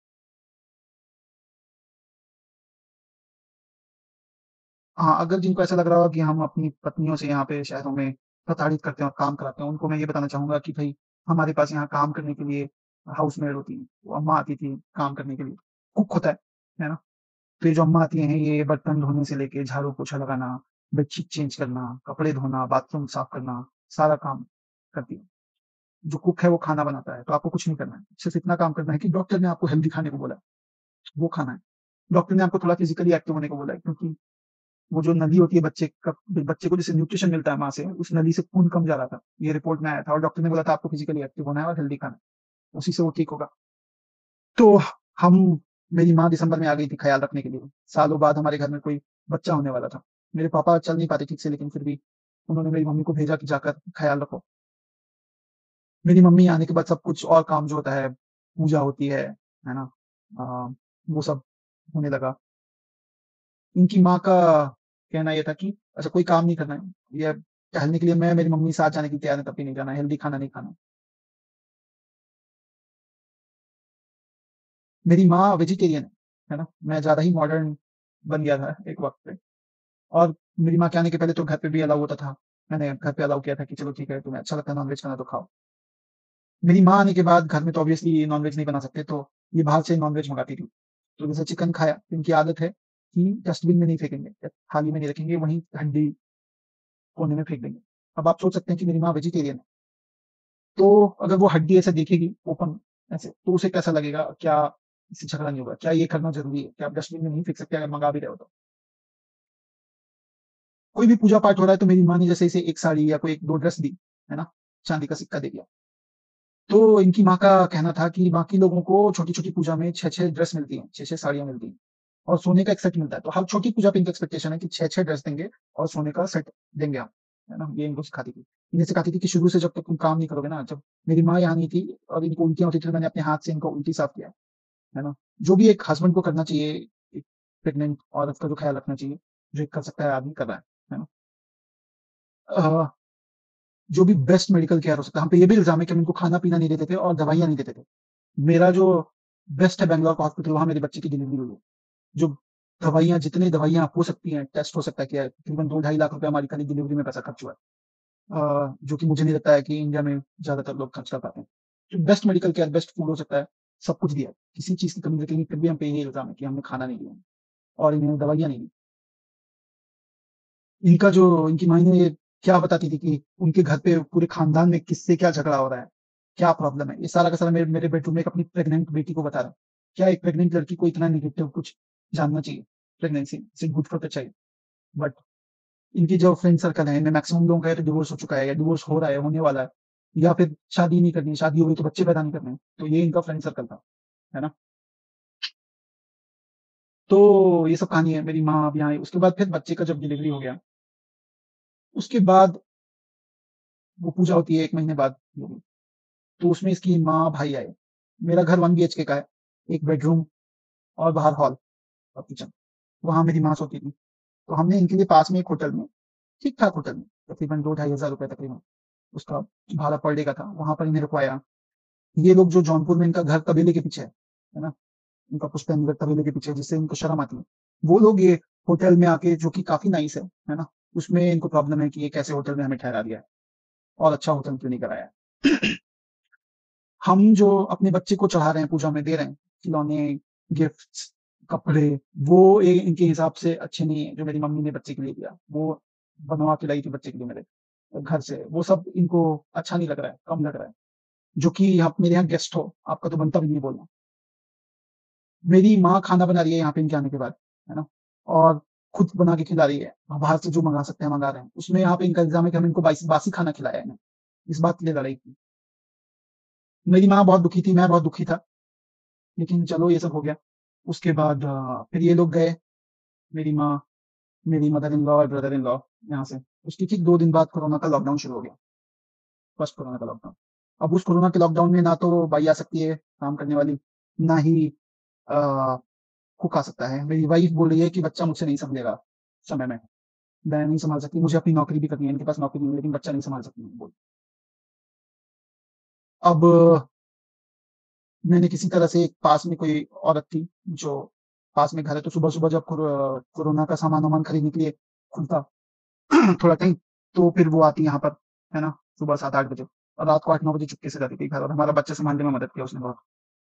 हाँ, अगर जिनको ऐसा लग रहा हो कि हम अपनी पत्नियों से यहाँ पे शहरों में प्रताड़ित करते हैं और काम कराते हैं, उनको मैं ये बताना चाहूँगा कि भई हमारे पास यहाँ काम करने के लिए हाउसमेड होती हैं, वो अम्मा आती थी काम करने के लिए, कुक होता है, है ना? तो ये जो अम्मा आती हैं, ये बर्तन धोने से लेके झाड़ू-पोछा लगाना, बेडशीट चेंज करना, कपड़े धोना, बाथरूम साफ करना, सारा काम करती हैं। जो कुक है वो खाना बनाता है, तो आपको कुछ नहीं करना है, सिर्फ़ इतना काम करना है कि डॉक्टर ने आपको हेल्दी खाने को बोला है, वो खाना है। डॉक्टर ने आपको थोड़ा फिज़िकली एक्टिव होने को बोला है क्योंकि वो जो नली होती है बच्चे का बच्चे को जैसे न्यूट्रिशन मिलता है माँ से, उस नली से खून कम जा रहा था। ये रिपोर्ट में आया था और डॉक्टर ने बोला था आपको फिज़िकली एक्टिव होना है और हेल्दी खाना है, उसी से वो ठीक होगा। तो हम मेरी माँ दिसंबर में आ गई थी ख़्याल रखने के लिए। सालों बाद हमारे घर में कोई बच्चा होने वाला था। मेरे पापा चल नहीं पाते ठीक से लेकिन फिर भी उन्होंने मेरी मम्मी को भेजा कि जाकर ख़्याल रखो। मेरी मम्मी आने के बाद सब कुछ और काम जो होता है, पूजा होती है, है ना? अ, वो सब होने लगा। इनकी माँ का कहना ये था कि अच्छा कोई काम नहीं करना है, ये टहलने के लिए मैं मेरी मम्मी साथ जाने के लिए तैयार है, तब भी नहीं जाना है, हेल्दी खाना नहीं खाना। मेरी माँ वेजिटेरियन है, है ना? मैं ज़्यादा ही मॉडर्न बन गया था एक वक़्त पे और मेरी माँ के आने के पहले तो घर पे भी अलाउ होता था। मैंने घर पे अलाउ किया था कि चलो ठीक है, तुम्हें अच्छा लगता है नॉन-वेज खाना तो खाओ। मेरी माँ आने के बाद घर में तो ऑब्वियसली नॉन-वेज नहीं बना सकते, तो ये बाहर से नॉन-वेज मँगाती थी। तो जैसे चिकन खाया, तो इनकी आदत है कि डस्टबिन में नहीं फेंकेंगे, या थाली में नहीं रखेंगे, वहीं हड्डी कोने में फेंक देंगे। अब आप सोच सकते हैं कि मेरी माँ वेजिटेरियन है, तो अगर वो हड्डी ऐसे देखेगी ओपन ऐसे, तो उसे कैसा लगेगा? क्या इससे झगड़ा नहीं होगा? क्या ये करना ज़रूरी है? क्या आप डस्टबिन में नहीं फेंक सकते अगर मँगा भी रहे हो तो? कोई भी पूजा-पाठ हो रहा है तो मेरी माँ ने जैसे इसे एक साड़ी या कोई एक दो ड्रेस दी, है ना? चाँदी का सिक्का दे दिया। तो इनकी माँ का कहना था कि बाकी लोगों को छोटी-छोटी पूजा में छह छह ड्रेस मिलती हैं, छह छह साड़ियाँ मिलती हैं और सोने का एक सेट मिलता है। तो हर छोटी पूजा पे इनका एक्सपेक्टेशन है कि छह छह ड्रेस देंगे और सोने का सेट देंगे हम, है ना? ये इनको सिखाती थी। ये सिखाती थी कि शुरू से जब तक तुम काम नहीं करोगे ना, जब मेरी माँ यहाँ नहीं थी और इनको उल्टियाँ होती थी, तो मैंने अपने हाथ से इनको उल्टी साफ किया है, है ना? जो भी एक हस्बैंड को करना चाहिए, एक प्रेग्नेंट औरत का जो ख्याल रखना चाहिए, जो कर सकता है आदमी कर रहा है, है ना? अ, जो भी बेस्ट मेडिकल केयर हो सकता है, हम पे ये भी इल्ज़ाम है कि हम इनको खाना-पीना नहीं देते थे और दवाइयाँ नहीं देते थे। मेरा जो बेस्ट है बैंगलोर का हॉस्पिटल, वहाँ मेरे बच्चे की डिलीवरी हुई है। जो दवाइयाँ जितनी दवाइयाँ हो सकती हैं, टेस्ट हो सकता है, कि तकरीबन दो ढाई लाख रुपए हमारी खाली डिलीवरी में पैसा खर्च हुआ है। अ, जो कि मुझे नहीं लगता है कि इंडिया में ज़्यादातर लोग खर्च कर पाते हैं। जो best medical care, best food हो सकता है, सब कुछ दिया है। किसी चीज़ की कमी लेकिन फिर भी हम पे ये इल्ज़ाम है कि हमने खाना नहीं दिया और इन्हें दवाइयाँ नहीं दी। इनका जो इनकी माँ ने क्या बताती थी कि उनके घर पे पूरे खानदान में किससे क्या झगड़ा हो रहा है, क्या प्रॉब्लम है। ये सारा का सारा मेरे मेरे बेडरूम में एक अपनी प्रेग्नेंट बेटी को बता रहा है। क्या एक प्रेग्नेंट लड़की को इतना नेगेटिव कुछ जानना चाहिए? Pregnancy is good for the child, but इनकी जो फ्रेंड सर्कल है, इनमें मैक्सिमम लोगों का या तो डिवोर्स हो चुका है या डिवोर्स हो रहा है, होने वाला है, या फिर शादी नहीं करनी है, शादी हो गई तो बच्चे पैदा नहीं करने हैं। तो ये इनका फ्रेंड सर्कल था, है ना? तो ये सब कहानी है, मेरी माँ अब यहाँ आई, उसके बाद फिर बच्चे का जब डिलीवरी हो गया, उसके बाद वो पूजा होती है एक महीने बाद, तो उसमें इसकी माँ, भाई आए। मेरा घर वन बीएचके का है, एक बेडरूम और बाहर हॉल और किचन। वहाँ मेरी माँ सोती थी। तो हमने इनके लिए पास में एक होटल में, ठीक-ठाक होटल में, तकरीबन दो ढाई हज़ार रुपए तकरीबन उसका भाड़ा पर डे का था, वहाँ पर इन्हें रुकवाया। ये लोग जो जौनपुर में इनका घर तबेले के पीछे है, है ना? इनका पुश्तैनीगढ़ तबेले के पीछे, जिससे इनको शर्म आती है। वो लोग ये होटल में आके, जो कि काफ़ी नाइस है, है ना? उसमें इनको प्रॉब्लम है कि ये कैसे होटल में हमें ठहरा दिया है और अच्छा होटल क्यों नहीं कराया है। हम जो अपने बच्चे को चढ़ा रहे हैं, पूजा में दे रहे हैं, खिलौने, गिफ्ट्स, कपड़े, वो ए इनके हिसाब से अच्छे नहीं है, जो मेरी मम्मी ने बच्चे के लिए दिया। वो बनवा के लाई थी बच्चे के लिए मेरे, घर से। वो सब इनको अच्छा नहीं लग रहा है, कम लग रहा है। जो कि आप मेरे यहाँ गेस्ट हो, आपका तो बनता भी नहीं है बोलना। मेरी माँ खाना बना रही है यहाँ पे इनके आने के बाद, है ना? और खुद बना के खिला रही है। हम बाहर से जो मँगा सकते हैं, मँगा रहे हैं। उसमें यहाँ पे इनका इल्ज़ाम है कि हम इनको बाइस बासी खाना खिलाया है इन्हें। इस बात के लिए लड़ाई की। मेरी माँ बहुत दुखी थी, मैं बहुत दुखी था, लेकिन चलो ये सब हो गया। उसके बाद अ, फिर ये लोग गए, मेरी माँ, मेरी मदर इन लॉ और ब्रदर इन लॉ यहाँ से। उसके ठीक दो दिन बाद कोरोना का लॉकडाउन शुरू हो गया, फर्स्ट कोरोना का लॉकडाउन। अब उस कोरोना के लॉकडाउन में ना तो बाई आ सकती है काम करने वाली, ना ही अ, कुक आ सकता है। मेरी वाइफ़ बोल रही है कि बच्चा मुझसे नहीं सँभलेगा समय में। मैं नहीं सँभाल सकती, मुझे अपनी नौकरी भी करनी है, इनके पास नौकरी नहीं है, लेकिन बच्चा नहीं सँभाल सकती मैं बोल। अब मैंने किसी तरह से, पास में कोई औरत थी, जो पास में घर है, तो सुबह-सुबह जब कोरो कोरोना का सामान-वामान खरीदने के लिए खुलता थोड़ा टाइम, तो फिर वो आती यहाँ पर, है ना? सुबह सात आठ बजे और रात को आठ नौ बजे चुपके से जाती थी घर, और हमारा बच्चा सँभालने में मदद किया उसने बहुत।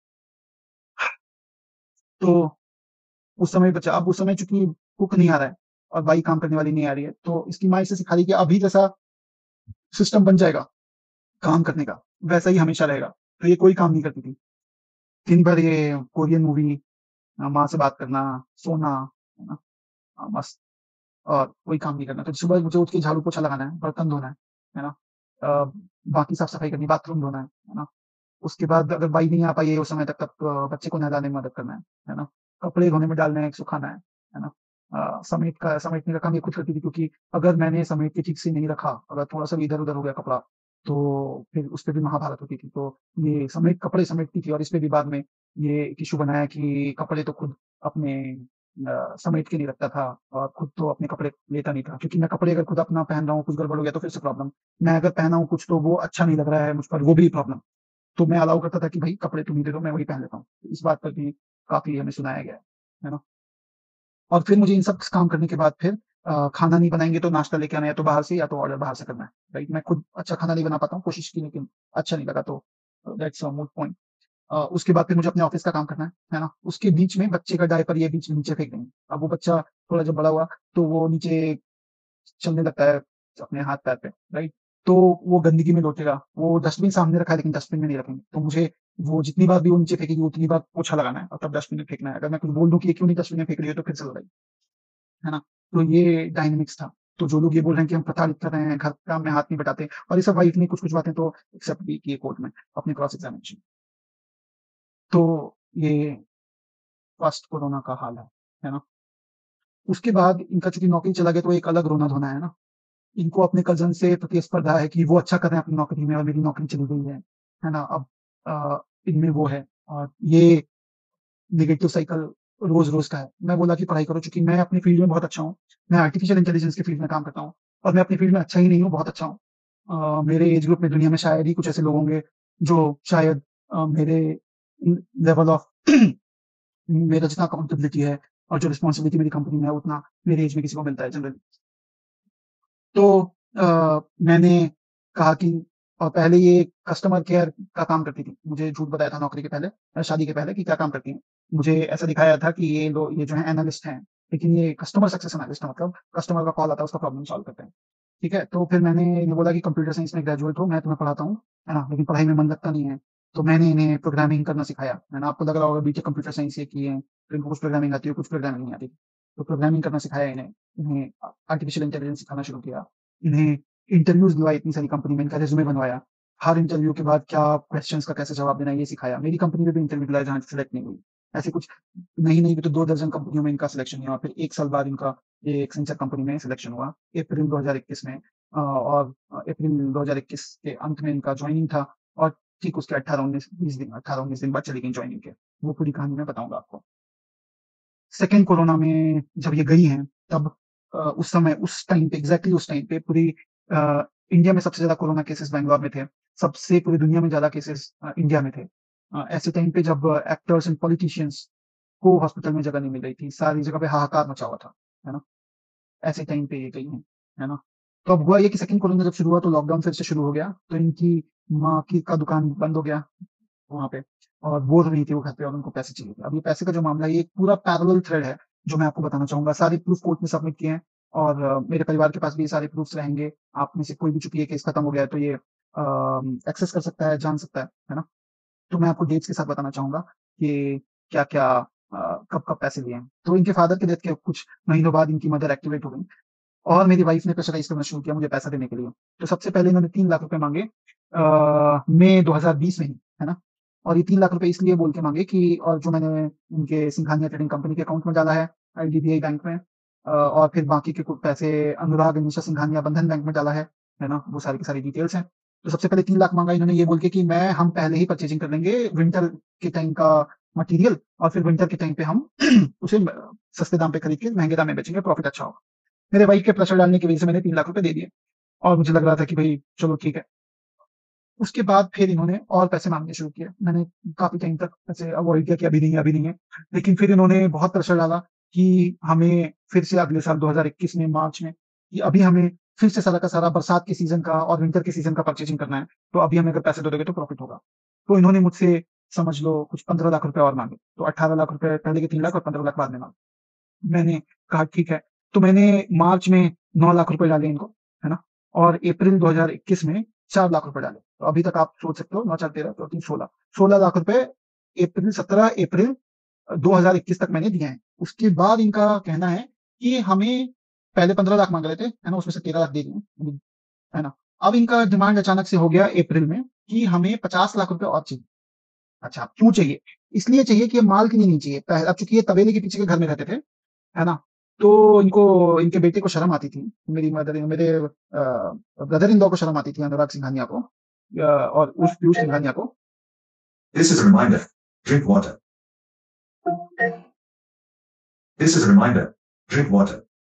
तो उस समय बचा, अब उस समय चूँकि कुक नहीं आ रहा है और बाई काम करने वाली नहीं आ रही है, तो इसकी माँ इसे सिखा रही है कि अभी जैसा सिस्टम बन जाएगा काम करने का, वैसा ही हमेशा रहेगा। तो ये कोई काम नहीं करती थी। दिन भर ये कोरियन मूवी, अ, माँ से बात करना, सोना, है ना? अ, बस, और कोई काम नहीं करना। तो सुबह मुझे उठ के झाड़ू पोछा लगाना है, बर्तन धोना है, है ना? अ, बाकी साफ-सफाई करनी है, बाथरूम धोना है, है ना? उसके बाद अगर बाई नहीं आ पाई है उस समय तक, तब अ, बच्चे को नहलाने में मदद करना है, है ना? कपड़े धोने में डालने हैं, सुखाना है, है ना? अ, समेट का समेटने का काम ये खुद करती थी, क्योंकि अगर मैंने समेट के ठीक से नहीं रखा, अगर थोड़ा-सा भी इधर-उधर हो गया कपड़ा, तो फिर उस पे भी महाभारत होती थी। तो ये समेट कपड़े समेटती थी और इस पे भी बाद में ये एक इश्यू बनाया कि कपड़े तो खुद अपने अ, समेट के नहीं रखता था और खुद तो अपने कपड़े लेता नहीं था, क्योंकि मैं कपड़े अगर खुद अपना पहन रहा हूँ, कुछ गड़बड़ हो गया तो फिर से प्रॉब्लम। मैं अगर पहना हूँ कुछ तो वो अच्छा नहीं लग रहा है मुझ पर, वो भी प्रॉब्लम। तो मैं अलाउ करता था कि भई कपड़े तुम ही दे दो, मैं वही पहन लेता हूँ। इस बात पर भी काफ़ी हमें सुनाया गया है। है ना? और फिर मुझे इन सब काम करने के बाद फिर अ, खाना नहीं बनाएँगे तो नाश्ता लेके आना है या तो बाहर से या तो ऑर्डर बाहर से करना है, राइट? मैं खुद अच्छा खाना नहीं बना पाता हूँ, कोशिश की लेकिन अच्छा नहीं लगा, तो दैट्स अ मूट पॉइंट। अ, उसके बाद फिर मुझे अपने ऑफ़िस का काम करना है, है ना? उसके बीच में बच्चे का डायपर ये बीच में नीचे फेंक देंगे। अब वो बच्चा थोड़ा जब बड़ा हुआ, तो वो नीचे चलने लगता है अपने हाथ-पैर पे, राइट? तो वो गंदगी में लौटेगा। वो डस्टबिन सामने रखा है लेकिन डस्टबिन में नहीं रखेंगे। तो मुझे वो जितनी बार भी वो नीचे फेंकेगी उतनी बार पोछा लगाना है और तब डस्टबिन में फेंकना है। अगर मैं कुछ बोल दूँ कि ये क्यों नहीं डस्टबिन में फेंक रही हो, तो फिर से लड़ाई, है ना? तो ये डायनामिक्स था। तो जो लोग ये बोल रहे हैं कि हम प्रताड़ित कर रहे हैं, घर के काम में हाथ नहीं बटाते, और ये सब वाइफ ने कुछ-कुछ बातें तो एक्सेप्ट भी की है कोर्ट में अपनी क्रॉस एग्ज़ामिनेशन। तो ये फर्स्ट कोरोना का हाल है, है ना? उसके बाद इनका चूँकि नौकरी चला गया तो एक अलग रोना-धोना है ना? इनको अपने कज़न से प्रतिस्पर्धा है कि वो अच्छा कर रहे हैं अपनी नौकरी में और मेरी नौकरी चली गई है, है ना? अब अ, इनमें वो है और ये नेगेटिव साइकिल रोज़-रोज़ का है। मैं बोला कि पढ़ाई करो, चूँकि मैं अपनी फ़ील्ड में बहुत अच्छा हूँ। मैं आर्टिफ़िशियल इंटेलिजेंस की फ़ील्ड में काम करता हूँ और मैं अपनी फ़ील्ड में अच्छा ही नहीं हूँ, बहुत अच्छा हूँ। अ, मेरे एज ग्रुप में दुनिया में शायद ही कुछ ऐसे लोग होंगे जो शायद अ, मेरे उम, लेवल ऑफ मेरा जितना अकाउंटेबिलिटी है और जो रिस्पॉन्सिबिलिटी मेरी कंपनी में है, उतना मेरे एज में किसी को मिलता है जनरली। तो अ, मैंने कहा कि और पहले ये कस्टमर केयर का काम करती थी। मुझे झूठ बताया था नौकरी के पहले अ, शादी के पहले कि क्या काम करती हैं। मुझे ऐसा दिखाया था कि ये लो ये जो है एनालिस्ट हैं, लेकिन ये कस्टमर सक्सेस एनालिस्ट है, मतलब कस्टमर का कॉल आता है, उसका प्रॉब्लम सॉल्व करते हैं। ठीक है? तो फिर मैंने इन्हें बोला कि कंप्यूटर साइंस में ग्रेजुएट हो, मैं तुम्हें पढ़ाता हूँ, है ना? लेकिन पढ़ाई में मन लगता नहीं है। तो मैंने इन्हें प्रोग्रामिंग करना सिखाया, है ना? आपको लग रहा होगा बीटेक कंप्यूटर साइंस से किए हैं, तो इनको कुछ प्रोग्रामिंग आती है, कुछ प्रोग्रामिंग नहीं आती। तो प्रोग्रामिंग करना सिखाया इन्हें। इन्हें अ, आर्टिफिशियल इंटेलिजेंस सिखाना शुरू किया। इन्हें इंटरव्यूज़ दिलवाए इतनी सारी कंपनी में, इनका रिज़्यूमे बनवाया। हर इंटरव्यू के बाद क्या क्वेश्चन्स का कैसे जवाब देना है, ये सिखाया। मेरी कंपनी में भी इंटरव्यू दिलाया जहाँ सेलेक्ट नहीं हुई। ऐसे कुछ नहीं, नहीं भी तो दो दर्जन कंपनियों में इनका सिलेक्शन नहीं हुआ। फिर एक साल बाद इनका ये एक्सेंचर कंपनी में सिलेक्शन हुआ, अप्रैल दो हज़ार इक्कीस में अ, और अ, अप्रैल दो हज़ार इक्कीस के अंत में इनका जॉइनिंग था और ठीक उसके अठारह उन्नीस बीस दिन अठारह उन्नीस दिन बाद चली गई जॉइनिंग के। वो पूरी कहानी मैं बताऊँगा आपको। सेकंड कोरोना में जब ये गई हैं, तब अ, उस समय उस टाइम पे एग्ज़ैक्टली उस टाइम पे पूरी अ, इंडिया में सबसे ज़्यादा कोरोना केसेज़ बैंगलोर में थे। सबसे पूरी दुनिया में ज़्यादा केसेज़ अ, इंडिया में थे। अ, ऐसे टाइम पे जब एक्टर्स एंड पॉलिटिशियंस को हॉस्पिटल में जगह नहीं मिल रही थी, सारी जगह पे हाहाकार मचा हुआ था, है ना? ऐसे टाइम पे ये गई हैं, है ना? तो अब हुआ ये कि सेकंड कोरोना जब शुरू हुआ तो लॉकडाउन फिर से शुरू हो गया, तो इनकी माँ की का दुकान बंद हो गया वहाँ पे और बोल रही थी वो घर पे और उनको पैसे चाहिए थे। अब ये पैसे का जो मामला है ये एक पूरा पैरेलल थ्रेड है, जो मैं आपको बताना चाहूँगा। सारे प्रूफ कोर्ट में सबमिट किए हैं और अ, मेरे परिवार के पास भी ये सारे प्रूफ्स रहेंगे। आप में से कोई भी चूँकि ये केस खत्म हो गया है तो ये अ, एक्सेस कर सकता है, जान सकता है, है ना? तो मैं आपको डेट्स के साथ बताना चाहूँगा कि क्या-क्या अ, कब-कब पैसे लिए हैं। तो इनके फादर की डेथ के कुछ महीनों बाद इनकी मदर एक्टिवेट हो गईं और मेरी वाइफ ने प्रेशराइज़ करना शुरू किया मुझे पैसा देने के लिए। तो सबसे पहले इन्होंने तीन लाख रुपए माँगे अ, मई दो हज़ार बीस में ही, है ना? और ये तीन लाख रुपए इसलिए बोल के माँगे कि और जो मैंने उनके सिंघानिया ट्रेडिंग कंपनी के अकाउंट में डाला है, आईडीबीआई बैंक में अ, और फिर बाकी के कुछ पैसे अनुराग निशा सिंघानिया बंधन बैंक में डाला है, है ना? वो सारी की सारी डिटेल्स हैं। तो सबसे पहले तीन लाख माँगा इन्होंने ये बोल के कि मैं हम पहले ही परचेज़िंग कर लेंगे विंटर के टाइम का मटीरियल और फिर विंटर के टाइम पे हम उसे म सस्ते दाम पे खरीद के महँगे दाम में बेचेंगे, प्रॉफिट अच्छा होगा। मेरे वाइफ के प्रेशर डालने की वज़ह से मैंने तीन लाख रुपए दे दिए और मुझे लग रहा था कि भई चलो ठीक है। उसके बाद फिर इन्होंने और पैसे माँगने शुरू किए। मैंने काफ़ी टाइम तक ऐसे अवॉइड किया कि अभी नहीं है, अभी नहीं है। लेकिन फिर इन्होंने बहुत प्रेशर डाला कि हमें फिर से अगले साल दो हज़ार इक्कीस में मार्च में कि अभी हमें फिर से सारा का सारा बरसात के सीज़न का और विंटर के सीज़न का परचेज़िंग करना है। तो अभी हमें अगर पैसे दे दोगे तो प्रॉफिट होगा। तो इन्होंने मुझसे समझ लो कुछ पंद्रह लाख रुपए और माँगे। तो अठारह लाख रुपए पहले के तीन लाख और पंद्रह लाख बाद में माँगे। मैंने कहा ठीक है। तो मैंने मार्च में नौ लाख रुपए डाले इनको, है ना? और अप्रैल दो हज़ार इक्कीस में चार लाख रुपए डाले। तो अभी तक आप सोच सकते हो नौ चार तेरह चौबीस सोलह सोलह लाख रुपए अप्रैल सत्रह अप्रैल अ, दो हज़ार इक्कीस तक मैंने दिए हैं। उसके बाद इनका कहना है कि हमें पहले पंद्रह लाख माँग रहे थे, है ना? उसमें से तेरह लाख दे दिए, उम, है ना? अब इनका डिमांड अचानक से हो गया अप्रैल में कि हमें पचास लाख रुपए और चाहिए। अच्छा, क्यों चाहिए? इसलिए चाहिए कि ये माल के लिए नहीं चाहिए। पह अब चूँकि ये तबेले के पीछे के घर में रहते थे, है ना? तो इनको इनके बेटे को शर्म आती थी, मेरी मदर इन मेरे अ, ब्रदर इन लॉ को शर्म आती थी अनुराग सिंघानिया को अ, और उस पीयूष सिंघानिया को। This is a reminder. Drink water. This is a reminder. Drink water.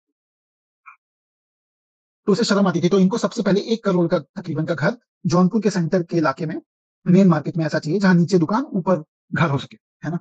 तो उसे शर्म आती थी, तो इनको सबसे पहले एक करोड़ का तकरीबन का घर जौनपुर के सेंटर के इलाके में, मेन मार्केट में ऐसा चाहिए जहाँ नीचे दुकान ऊपर घर हो सके, है ना?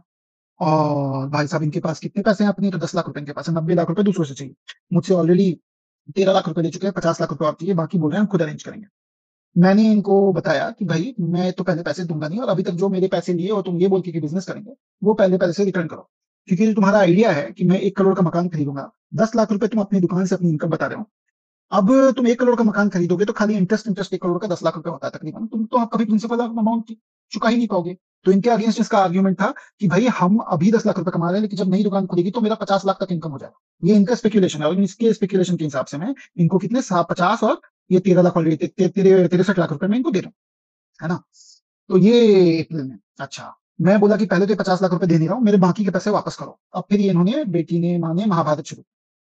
और भाई साहब इनके पास कितने पैसे हैं अपने, तो दस लाख रुपए इनके पास है, नब्बे लाख रुपए दूसरों से चाहिए। मुझसे ऑलरेडी तेरह लाख रुपए ले चुके हैं, पचास लाख रुपए और चाहिए, बाकी बोल रहे हैं हम खुद अरेंज करेंगे। मैंने इनको बताया कि भाई मैं तो पहले पैसे दूंगा नहीं, और अभी तक जो मेरे पैसे लिए और तुम ये बोल के कि बिजनेस करेंगे, वो पहले पैसे से रिटर्न करो। क्योंकि जो तुम्हारा आइडिया है कि मैं एक करोड़ का मकान खरीदूंगा, दस लाख रुपए तुम अपनी दुकान से अपनी इनकम बता रहे हो। अब तुम एक करोड़ का मकान खरीदोगे तो खाली इंटरेस्ट इंटरेस्ट एक करोड़ का दस लाख रुपए होता है तकरीबन, तुम तो आप कभी प्रिंसिपल अमाउंट चुका ही नहीं पाओगे। तो इनके अगेंस्ट इसका आर्ग्यूमेंट था कि भाई हम अभी दस लाख रुपए कमा रहे हैं, लेकिन जब नई दुकान खुलेगी तो मेरा पचास लाख तक इनकम हो जाएगा। ये इनका स्पेकुलेशन है, और इसके स्पेकुलेशन के हिसाब से मैं इनको कितने सा- पचास और ये तेरह लाख ऑलरेडी तिरसठ लाख रुपए मैं इनको दे रहा हूँ, है ना? तो ये अप्रैल में, अच्छा, मैं बोला कि पहले तो पचास लाख रुपए दे नहीं रहा हूँ, मेरे बाकी के पैसे वापस करो। अब फिर ये इन्होंने, बेटी ने, माँ ने महाभारत शुरू।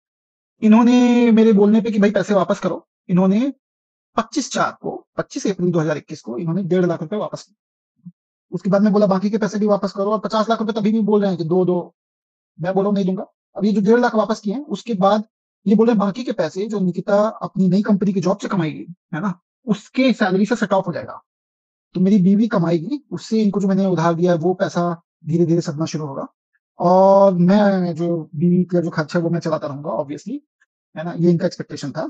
इन्होंने मेरे बोलने पे कि भाई पैसे वापस करो, इन्होंने पच्चीस चार को पच्चीस अप्रैल दो हज़ार इक्कीस को इन्होंने डेढ़ लाख रुपए वापस किए। उसके बाद मैं बोला बाकी के पैसे भी वापस करो, और पचास लाख रुपए तभी भी बोल रहे हैं कि दो दो। मैं बोला नहीं दूंगा। अब ये जो डेढ़ लाख वापस किए हैं, उसके बाद ये बोल रहे हैं बाकी के पैसे जो निकिता अपनी नई कंपनी की जॉब से कमाएगी, है ना, उसके सैलरी से सेट ऑफ हो जाएगा। तो मेरी बीवी कमाएगी, उससे इनको जो मैंने उधार दिया है वो पैसा धीरे धीरे सदना शुरू होगा, और मैं जो बीवी का जो खर्चा है वो मैं चलाता रहूंगा ऑब्वियसली, है ना? ये इनका एक्सपेक्टेशन था।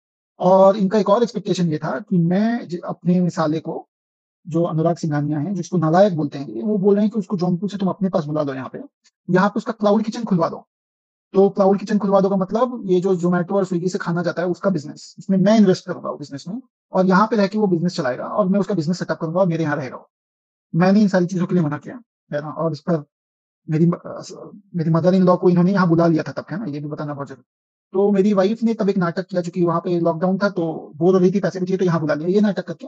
और इनका एक और एक्सपेक्टेशन ये था कि मैं ज- अपने साले को, जो अनुराग सिंघानिया है जिसको नालायक बोलते हैं, वो बोल रहे हैं कि उसको जौनपुर से तुम अपने पास बुला दो, यहाँ पे यहाँ पे उसका क्लाउड किचन खुलवा दो। तो क्लाउड किचन खुलवा दो का मतलब ये जो जोमेटो और स्विगी से खाना जाता है उसका बिजनेस, इसमें मैं इन्वेस्ट करूंगा वो बिजनेस में, और यहाँ पे रह के वो बिजनेस चलाएगा, और मैं उसका बिजनेस सेटअप करूंगा और मेरे यहाँ रहेगा वो। मैंने इन सारी चीजों के लिए मना किया, है ना? और इस पर मेरी मेरी मदर इन लॉ को इन्होंने यहाँ बुला लिया था तब, है ना, ये भी बताना बहुत जरूरी। तो मेरी वाइफ ने तब एक नाटक किया, चूंकि वहां पे लॉकडाउन था तो बोल रही थी पैसे भी चाहिए, तो यहाँ बुला लिया, ये नाटक करके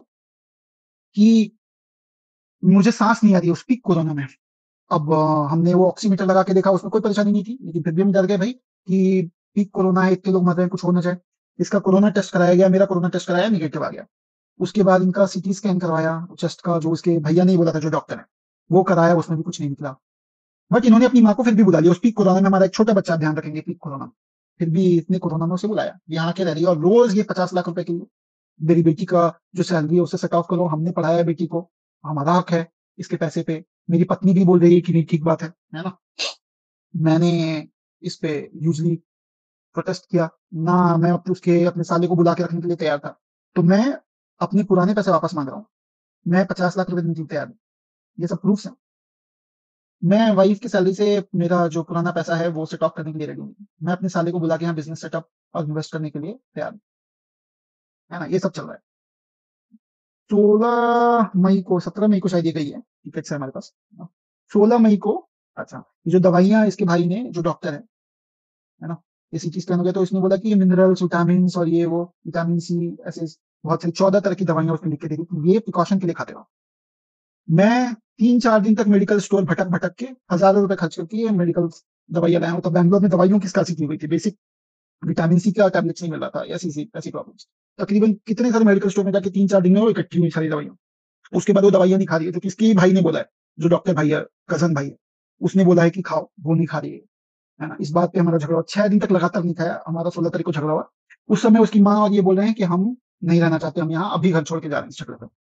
कि मुझे सांस नहीं आ रही है उस पीक कोरोना में। अब अ, हमने वो ऑक्सीमीटर लगा के देखा, उसमें कोई परेशानी नहीं थी, लेकिन फिर भी हम डर गए भाई कि पीक कोरोना है, इतने लोग मर रहे हैं, कुछ हो ना जाए। इसका कोरोना टेस्ट कराया गया, मेरा कोरोना टेस्ट कराया, निगेटिव आ गया। उसके बाद इनका सीटी स्कैन करवाया चेस्ट का, जो उसके भैया ने बोला था जो डॉक्टर है, वो कराया, उसमें भी कुछ नहीं निकला। बट इन्होंने अपनी माँ को फिर भी बुला लिया उस पीक कोरोना में, हमारा एक छोटा बच्चा, ध्यान रखेंगे पीक कोरोना में। फिर भी इतने कोरोना में उसे बुलाया, यहाँ के रह रही है, और रोज ये पचास लाख रुपए की मेरी बेटी का जो सैलरी है उससे सेट ऑफ करो, हमने पढ़ाया है बेटी को, हमारा हक है इसके पैसे पे। मेरी पत्नी भी बोल रही है कि नहीं ठीक बात है है ना? मैंने इस पे यूजली प्रोटेस्ट किया ना, मैं अपने उसके अपने साले को बुला के रखने के लिए तैयार था। तो मैं अपने पुराने पैसे वापस मांग रहा हूँ, मैं पचास लाख रुपए देने के लिए तैयार हूँ, ये सब प्रूफ है। मैं वाइफ की सैलरी से मेरा जो पुराना पैसा है वो सेट ऑफ करने के लिए रेडी हूँ, मैं अपने साले को बुला के यहाँ बिजनेस सेटअप और इन्वेस्ट करने के लिए तैयार हूँ, है ना? ये सब चल रहा है। सोलह मई को, सत्रह मई को शायद ये गई है, टिकट है हमारे पास। सोलह मई को, अच्छा, ये जो दवाइयाँ इसके भाई ने, जो डॉक्टर है है ना, ये सीटी स्कैन हो गया तो इसने बोला कि ये मिनरल्स, विटामिन और ये वो, विटामिन सी, ऐसे बहुत सारी चौदह तरह की दवाइयां उसने लिख के दी थी, ये प्रिकॉशन के लिए खाते रहो। मैं तीन चार दिन तक मेडिकल स्टोर भटक भटक के हजारों रुपए खर्च करके ये मेडिकल दवाइयां लाया हूँ। तो बैंगलोर में दवाइयों की स्कासिटी हुई थी, बेसिक विटामिन सी का टैबलेट्स नहीं मिल रहा था, ऐसी सी ऐसी प्रॉब्लम्स। तकरीबन कितने सारे मेडिकल स्टोर में जाके तीन चार दिन में वो इकट्ठी हुई सारी दवाइयां। उसके बाद वो दवाइयां नहीं खा रही है, तो किसकी भाई ने बोला है, जो डॉक्टर भाई है, कजन भाई है, उसने बोला है कि खाओ, वो नहीं खा रही है है ना? इस बात पे हमारा झगड़ा हुआ, छह दिन तक लगातार नहीं खाया, हमारा सोलह तारीख को झगड़ा हुआ। उस समय उसकी माँ और ये बोल रहे हैं कि हम नहीं रहना चाहते, हम यहाँ अभी घर छोड़ के जा रहे हैं इस झगड़े पे,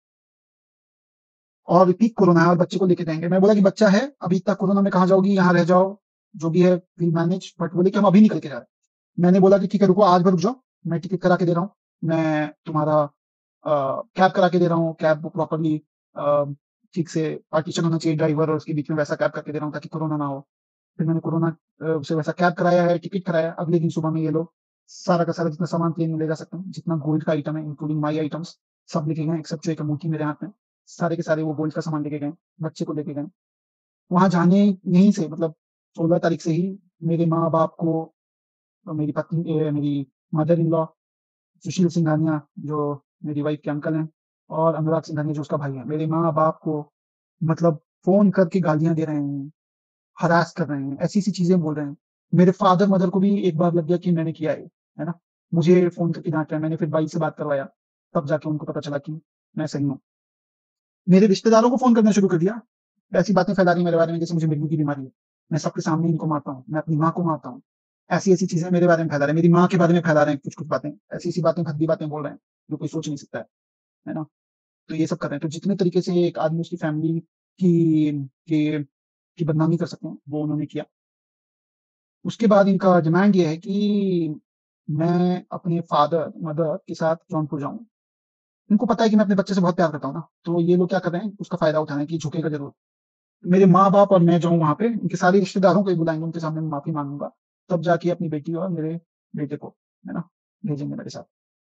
और पीक कोरोना है और बच्चे को लेके जाएंगे। मैं बोला कि बच्चा है अभी, तक कोरोना में कहाँ जाओगी, यहाँ रह जाओ, जो भी है विल मैनेज। बट बोले कि हम अभी निकल के जा रहे हैं। मैंने बोला कि ठीक है रुको, आज भर रुक जाओ, मैं टिकट करा के दे रहा हूँ, मैं तुम्हारा कैब करा के दे रहा हूँ, कैब प्रॉपरली ठीक से पार्टीशन होना चाहिए ड्राइवर और उसके बीच में, वैसा कैब करके दे रहा हूँ ताकि कोरोना ना हो। फिर मैंने कोरोना अ, से वैसा कैब कराया है, टिकट कराया। अगले दिन सुबह में ये लोग सारा का सारा जितना सामान प्लेन में ले जा सकते हैं, जितना गोल्ड का आइटम है इंक्लूडिंग माई आइटम्स, सब लेके गए, एक्सेप्ट जो एक अंगूठी मेरे हाथ में, सारे के सारे वो गोल्ड का सामान लेके गए, बच्चे को लेके गए। वहां जाने यहीं से, मतलब सोलह तारीख से ही मेरे माँ बाप को, और मेरी पत्नी अ, मेरी mother in law Sushil Singhania, जो मेरी वाइफ के अंकल हैं, और अनुराग सिंघानिया जो उसका भाई है, मेरे माँ बाप को मतलब फोन करके गालियां दे रहे हैं, हरास कर रहे हैं, ऐसी ऐसी चीजें बोल रहे हैं। मेरे फादर मदर को भी एक बार लग गया कि मैंने किया है, है ना? मुझे फ़ोन करके डाँटा, मैंने फिर भाई से बात करवाया, तब जाके उनको पता चला कि मैं सही हूँ। मेरे रिश्तेदारों को फ़ोन करना शुरू कर दिया, ऐसी बातें फैला दी मेरे बारे में जैसे मुझे मिर्गी की बीमारी है। मैं सबके सामने इनको मारता हूँ, मैं अपनी माँ को मारता हूँ। ऐसी-ऐसी चीज़ें मेरे बारे में फैला रहे हैं, मेरी माँ के बारे में फैला रहे हैं कुछ-कुछ बातें, ऐसी-ऐसी बातें, भद्दी बातें बोल रहे हैं, जो कोई सोच नहीं सकता है, है ना? तो ये सब कर रहे हैं, तो जितने तरीके से एक आदमी उसकी फैमिली की की की बदनामी कर सकते हैं, वो उन्होंने किया। उसके बाद इनका डिमांड ये है कि मैं अपने फादर, मदर के साथ जौनपुर जाऊँ। इनको पता है कि मैं अपने बच्चे से बहुत प्यार करता हूँ ना, तो ये लोग क्या कर रहे हैं, उसका फ़ायदा उठा रहे हैं कि झुकेगा ज़रूर। मेरे माँ-बाप और मैं जाऊँ वहाँ पे, उनके सारे रिश्तेदारों को ही बुलाएँगे, उनके सामने मैं माफ़ी माँगूँगा, तब जाके अपनी बेटी और मेरे बेटे को, है ना, भेजेंगे मेरे साथ।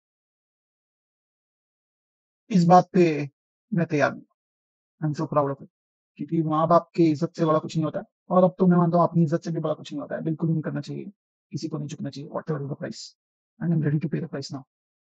इस बात पे मैं तैयार हूँ, I am so proud of it क्योंकि माँ-बाप की इज़्ज़त से बड़ा कुछ नहीं होता है और अब तो मैं मानता हूँ अपनी इज़्ज़त से भी बड़ा कुछ नहीं होता है, बिल्कुल भी नहीं करना चाहिए, किसी को नहीं झुकना चाहिए, whatever is the price and I am ready to pay the price now.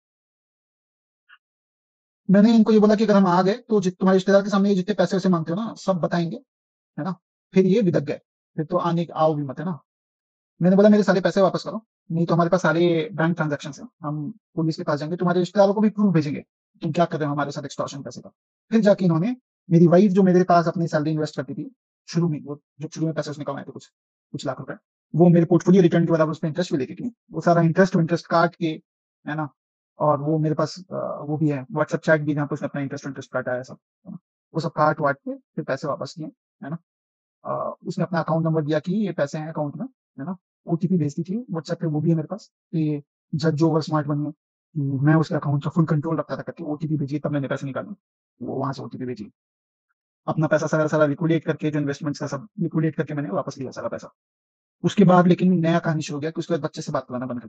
मैंने इनको ये बोला कि अगर हम आ गए, तो जि तुम्हारे रिश्तेदार के सामने ये जितने पैसे-वैसे माँगते हो ना, सब बताएँगे, है ना? फिर ये बिदक गए, फिर तो आने आओ भी मत, है ना? मैंने बोला मेरे सारे पैसे वापस करो, नहीं तो हमारे पास सारे बैंक ट्रांज़ैक्शंस हैं, हम पुलिस के पास जाएँगे, तुम्हारे रिश्तेदारों को भी प्रूफ़ भेजेंगे, तुम क्या कर रहे हो हमारे साथ एक्सटॉर्शन पैसे का। फिर जाके इन्होंने मेरी वाइफ़ जो मेरे पास अपनी सैलरी इन्वेस्ट करती थी, शुरू में वो जो शुरू में पैसे उसने कमाए थे कुछ, कुछ लाख रुपए, वो मेरे पोर्टफोलियो रिटर्न के बराबर उसपे इंटरेस्ट भी लेती थी। वो सारा इंटरेस्ट-विंटरेस्ट काट के, है ना? और वो मेरे पास अ, वो भी है व्हाट्सएप चैट भी जहाँ पे उसने अपना इंटरेस्ट-विंटरेस्ट काटा है सब, है ना? वो सब काट-वाट के फिर पैसे वापस किए, है ना? अ, उसने अपना अकाउंट नंबर दिया कि ये पैसे हैं अकाउंट में, है ना? ओटीपी भेजती थी व्हाट्सएप पे वो भी है मेरे पास, कि जज ओवर स्मार्ट बनिए, कि मैं उसके अकाउंट का फुल कंट्रोल रखता था करके ओटीपी भेजिए तब मैंने पैसे निकाले। वो वहाँ से ओटीपी भेजी। अपना पैसा सारा सारा लिक्विडेट करके जो इन्वेस्टमेंट्स था सब लिक्विडेट करके मैंने वापस लिया सारा पैसा। उसके बाद लेकिन नया कहानी शुरू हो गया कि उसके बाद बच्चे से बात कराना बंद कर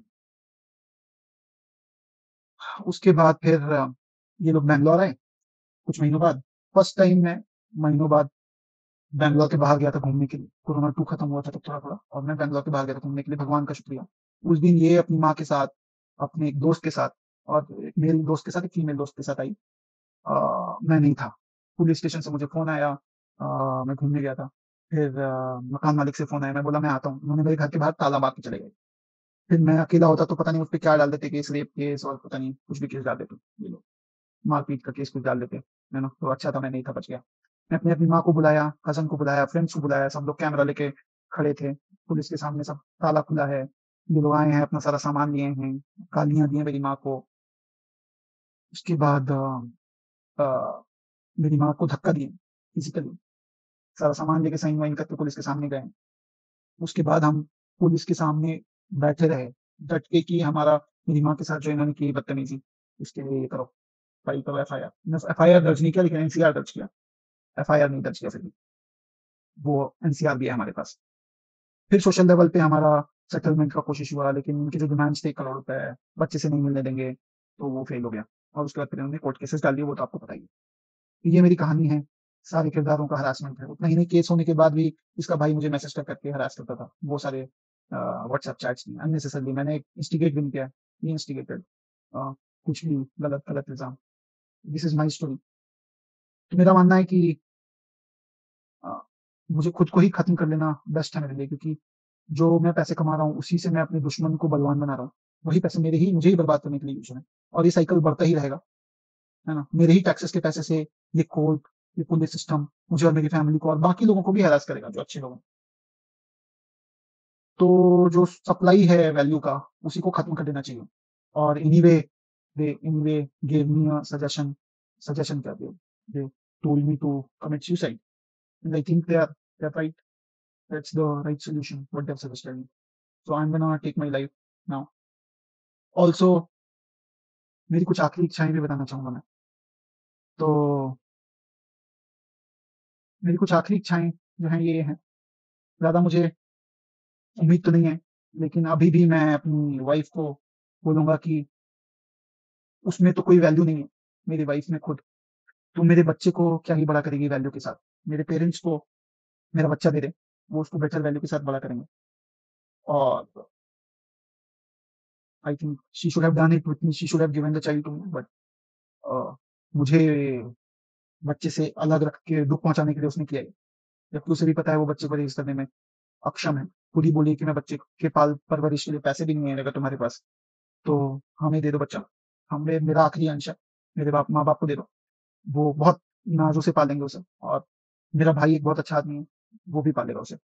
दिया। उसके बाद फिर अ, ये लोग बैंगलोर आए कुछ महीनों बाद। फर्स्ट टाइम मैं महीनों बाद बैंगलोर के बाहर गया था घूमने के लिए। कोरोना टू खत्म हुआ था तब थोड़ा-थोड़ा और मैं बैंगलोर के बाहर गया था घूमने के लिए, भगवान का शुक्रिया। उस दिन ये अपनी माँ के साथ, अपने एक दोस्त के साथ और एक मेल दोस्त के साथ, एक फीमेल दोस्त के साथ आई। अ, मैं नहीं था। पुलिस स्टेशन से मुझे फ़ोन आया अ, मैं घूमने गया था। फिर अ, मकान मालिक से फ़ोन आया, मैं बोला मैं आता हूँ। उन्होंने मेरे घर के बाहर ताला मार के चले गए। फिर मैं अकेला होता तो पता नहीं मुझ पे क्या डाल देते केस, रेप केस और पता नहीं कुछ भी केस डाल देते ये लोग। मारपीट का केस कुछ डाल देते, है ना? तो अच्छा था मैं नहीं था, बच गया। मैं अपनी अपनी माँ को बुलाया, कज़न को बुलाया, फ्रेंड्स को बुलाया, सब लोग कैमरा लेके खड़े थे। पुलिस के सामने सब ताला खुला है। ये लोग आए हैं, अपना सारा सामान लिए हैं, गालियाँ दी हैं मेरी माँ को। उसके बाद अ अ, मेरी माँ को धक्का दिए फिज़िकली। सारा सामान लेके साइन-वाइन करके पुलिस के सामने गए। उसके बाद हम पुलिस के सामने बैठे रहे, डट के कि हमारा मेरी माँ के साथ जो इन्होंने की बदतमीज़ी, उसके लिए ये करो, फाइल करो एफआईआर। न एफआईआर दर्ज नहीं किया लेकिन एनसीआर दर्ज किया। एफआईआर नहीं दर्ज किया फिर भी, वो एनसीआर भी है हमारे पास। फिर सोशल लेवल पे हमारा सेटलमेंट का कोशिश हुआ लेकिन उनके जो डिमांड्स थे एक करोड़ रुपए, बच्चे से नहीं मिलने देंगे, तो वो फेल हो गया और उसके बाद फिर उन्होंने कोर्ट केसेस डाल दिए, वो तो आपको पता ही है। तो ये मेरी कहानी है, सारे किरदारों का हरासमेंट है। उतना ही नहीं केस होने के बाद भी इसका भाई मुझे मैसेज कर करके हरास करता था। वो सारे अ, व्हाट्सएप चैट्स में अननेसेसरीली मैंने इंस्टिगेट भी नहीं किया, ही इंस्टिगेटेड अ, कुछ भी गलत गलत इल्ज़ाम। This is my story. तो मेरा मानना है कि अ, मुझे खुद को ही खत्म कर लेना बेस्ट है मेरे लिए क्योंकि जो मैं पैसे कमा रहा हूँ, उसी से मैं अपने दुश्मन को बलवान बना रहा हूँ। वही पैसे मेरे ही मुझे ही बर्बाद करने के लिए यूज़ हो रहे हैं और ये साइकिल बढ़ता ही रहेगा, है ना? मेरे ही टैक्सेस के पैसे से ये कोर्ट, ये पुलिस सिस्टम मुझे और मेरी फैमिली को और बाकी लोगों को भी हैरेस करेगा जो अच्छे लोग हैं। तो जो सप्लाई है वैल्यू का, उसी को खत्म कर देना चाहिए और anyway they anyway give me a suggestion suggestion क्या दिए? They told me to commit suicide and I think they are they are right. That's the right solution what they have suggested me. So I am gonna take my life now. Also मेरी कुछ आखिरी इच्छाएँ भी बताना चाहूँगा मैं। तो मेरी कुछ आखिरी इच्छाएँ जो हैं ये हैं, ज़्यादा मुझे उम्मीद तो नहीं है, लेकिन अभी भी मैं अपनी वाइफ़ को बोलूँगा कि उसमें तो कोई वैल्यू नहीं है, मेरी वाइफ़ में खुद। तो मेरे बच्चे को क्या ही बड़ा करेगी वैल्यू के साथ। मेरे पेरेंट्स को मेरा बच्चा दे दें, वो उसको बेटर वैल्यू के साथ बड़ा करेंगे और I think she should have done it with me, she should have given the child to me but uh, मुझे बच्चे से अलग रख के दुःख पहुँचाने के लिए उसने किया है। जबकि उसे भी पता है वो बच्चे को रेज़ करने में अक्षम है। खुद ही बोली कि मैं बच्चे के पाल परवरिश के लिए पैसे भी नहीं है अगर तुम्हारे पास, तो हमें दे दो बच्चा। हमें मेरा आखिरी अंश है, मेरे बाप माँ-बाप को दे दो। वो बहुत नाज़ों से पालेंगे उसे और मेरा भाई एक बहुत अच्छा आदमी है, वो भी पालेगा उसे।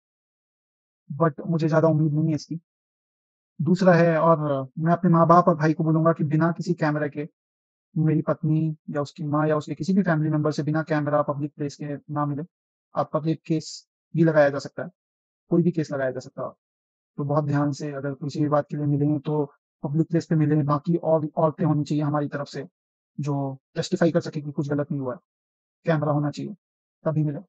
बट मुझे ज़्यादा उम्मीद नहीं है इसकी। दूसरा है और मैं अपने माँ-बाप और भाई को बोलूँगा कि बिना किसी कैमरे के मेरी पत्नी या उसकी माँ या उसके किसी भी फैमिली मेंबर से बिना कैमरा पब्लिक प्लेस के ना मिले। अब पब्लिक केस भी लगाया जा सकता है, कोई भी केस लगाया जा सकता है। तो बहुत ध्यान से अगर किसी भी बात के लिए मिलें तो पब्लिक प्लेस पे मिलें, बाकी और औरतें होनी चाहिए हमारी तरफ से, जो टेस्टिफ़ाई कर सकें कि कुछ गलत नहीं हुआ है। कैमरा होना चाहिए, तभी मिलें।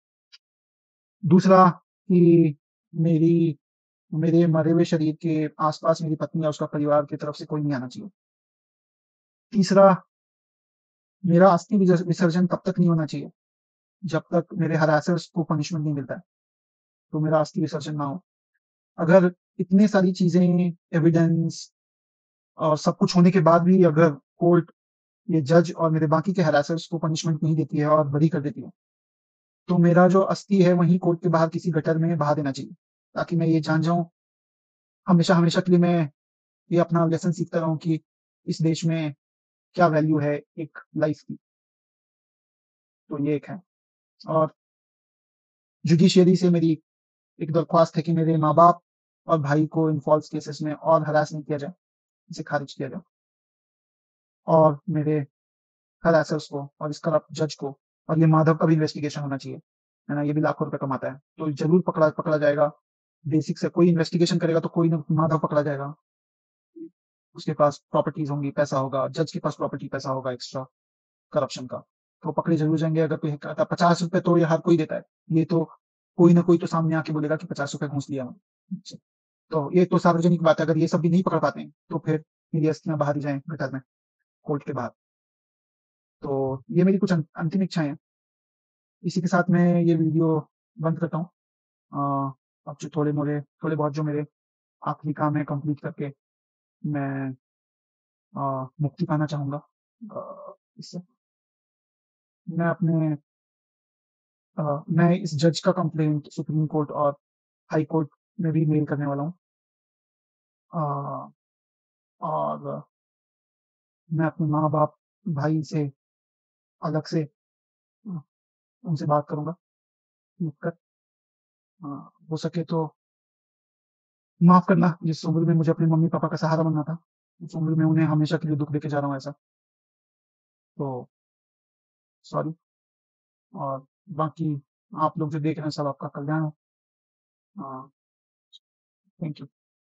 दूसरा कि मेरी मेरे मरे हुए शरीर के आस-पास मेरी पत्नी या उसका परिवार की तरफ से कोई नहीं आना चाहिए। तीसरा, मेरा अस्थि विजस विसर्जन तब तक नहीं होना चाहिए, जब तक मेरे हरासर्स को पनिशमेंट नहीं मिलता है, तो मेरा अस्थि विसर्जन ना हो। अगर इतनी सारी चीज़ें, एविडेंस और सब कुछ होने के बाद भी अगर कोर्ट, ये जज और मेरे बाकी के हरासर्स को पनिशमेंट नहीं देती है और बरी कर देती है, तो मेरा जो अस्थि है वहीं कोर्ट के बाहर किसी गटर में बहा देना चाहिए, ताकि मैं ये जान जाऊँ हमेशा-हमेशा के लिए मैं ये अपना लेसन सीखता रहूँ कि इस देश में क्या वैल्यू है एक लाइफ़ की। तो ये एक है और जुडिशियरी से मेरी एक दरख्वास्त है कि मेरे माँ-बाप और भाई को इन फ़ॉल्स केसेस में और हरास नहीं किया जाए, इसे खारिज किया जाए और मेरे हरासर्स को और इस करप्ट जज को, और ये माधव का भी इन्वेस्टिगेशन होना चाहिए, है ना? ये भी लाखों रुपए कमाता है, तो ज़रूर पकड़ा पकड़ा जाएगा। बेसिक से कोई इन्वेस्टिगेशन करेगा तो कोई ना माधव पकड़ा जाएगा। उसके पास प्रॉपर्टीज़ होंगी, पैसा होगा, जज के पास प्रॉपर्टी पैसा होगा एक्स्ट्रा करप्शन का, तो पकड़े ज़रूर जाएँगे। अगर कोई कहता है ₹पचास रुपए तो ये हर कोई देता है, ये तो कोई ना कोई तो सामने आके बोलेगा कि ₹पचास रुपए घूस लिया मैंने। तो ये तो सार्वजनिक बात है, अगर ये सब भी नहीं पकड़ पाते हैं, तो फिर मेरी अस्थियाँ बाहर ही जाएँ गटर में, कोर्ट के बाहर। तो ये मेरी कुछ अं अंतिम इच्छाएँ हैं। इसी के साथ मैं ये वीडियो बंद करता हूँ। अ, अब जो थोड़े-मोड़े थोड़े बहुत जो मेरे आखिरी काम है कंप्लीट करके मैं अ, मुक्ति पाना चाहूँगा अ, इससे। मैं अपने अ, मैं इस जज का कंप्लेंट सुप्रीम कोर्ट और हाई कोर्ट में भी मेल करने वाला हूँ। अ, और मैं अपने माँ-बाप, भाई से अलग से अ, उनसे बात करूँगा, मिलकर। अ, हो सके तो माफ़ करना, जिस उम्र में मुझे अपने मम्मी-पापा का सहारा बनना था, उस उम्र में उन्हें हमेशा के लिए दुःख देके जा रहा हूँ ऐसा। तो सॉरी, और बाकी आप लोग जो देख रहे हैं सब आपका कल्याण हो। अ, थैंक यू।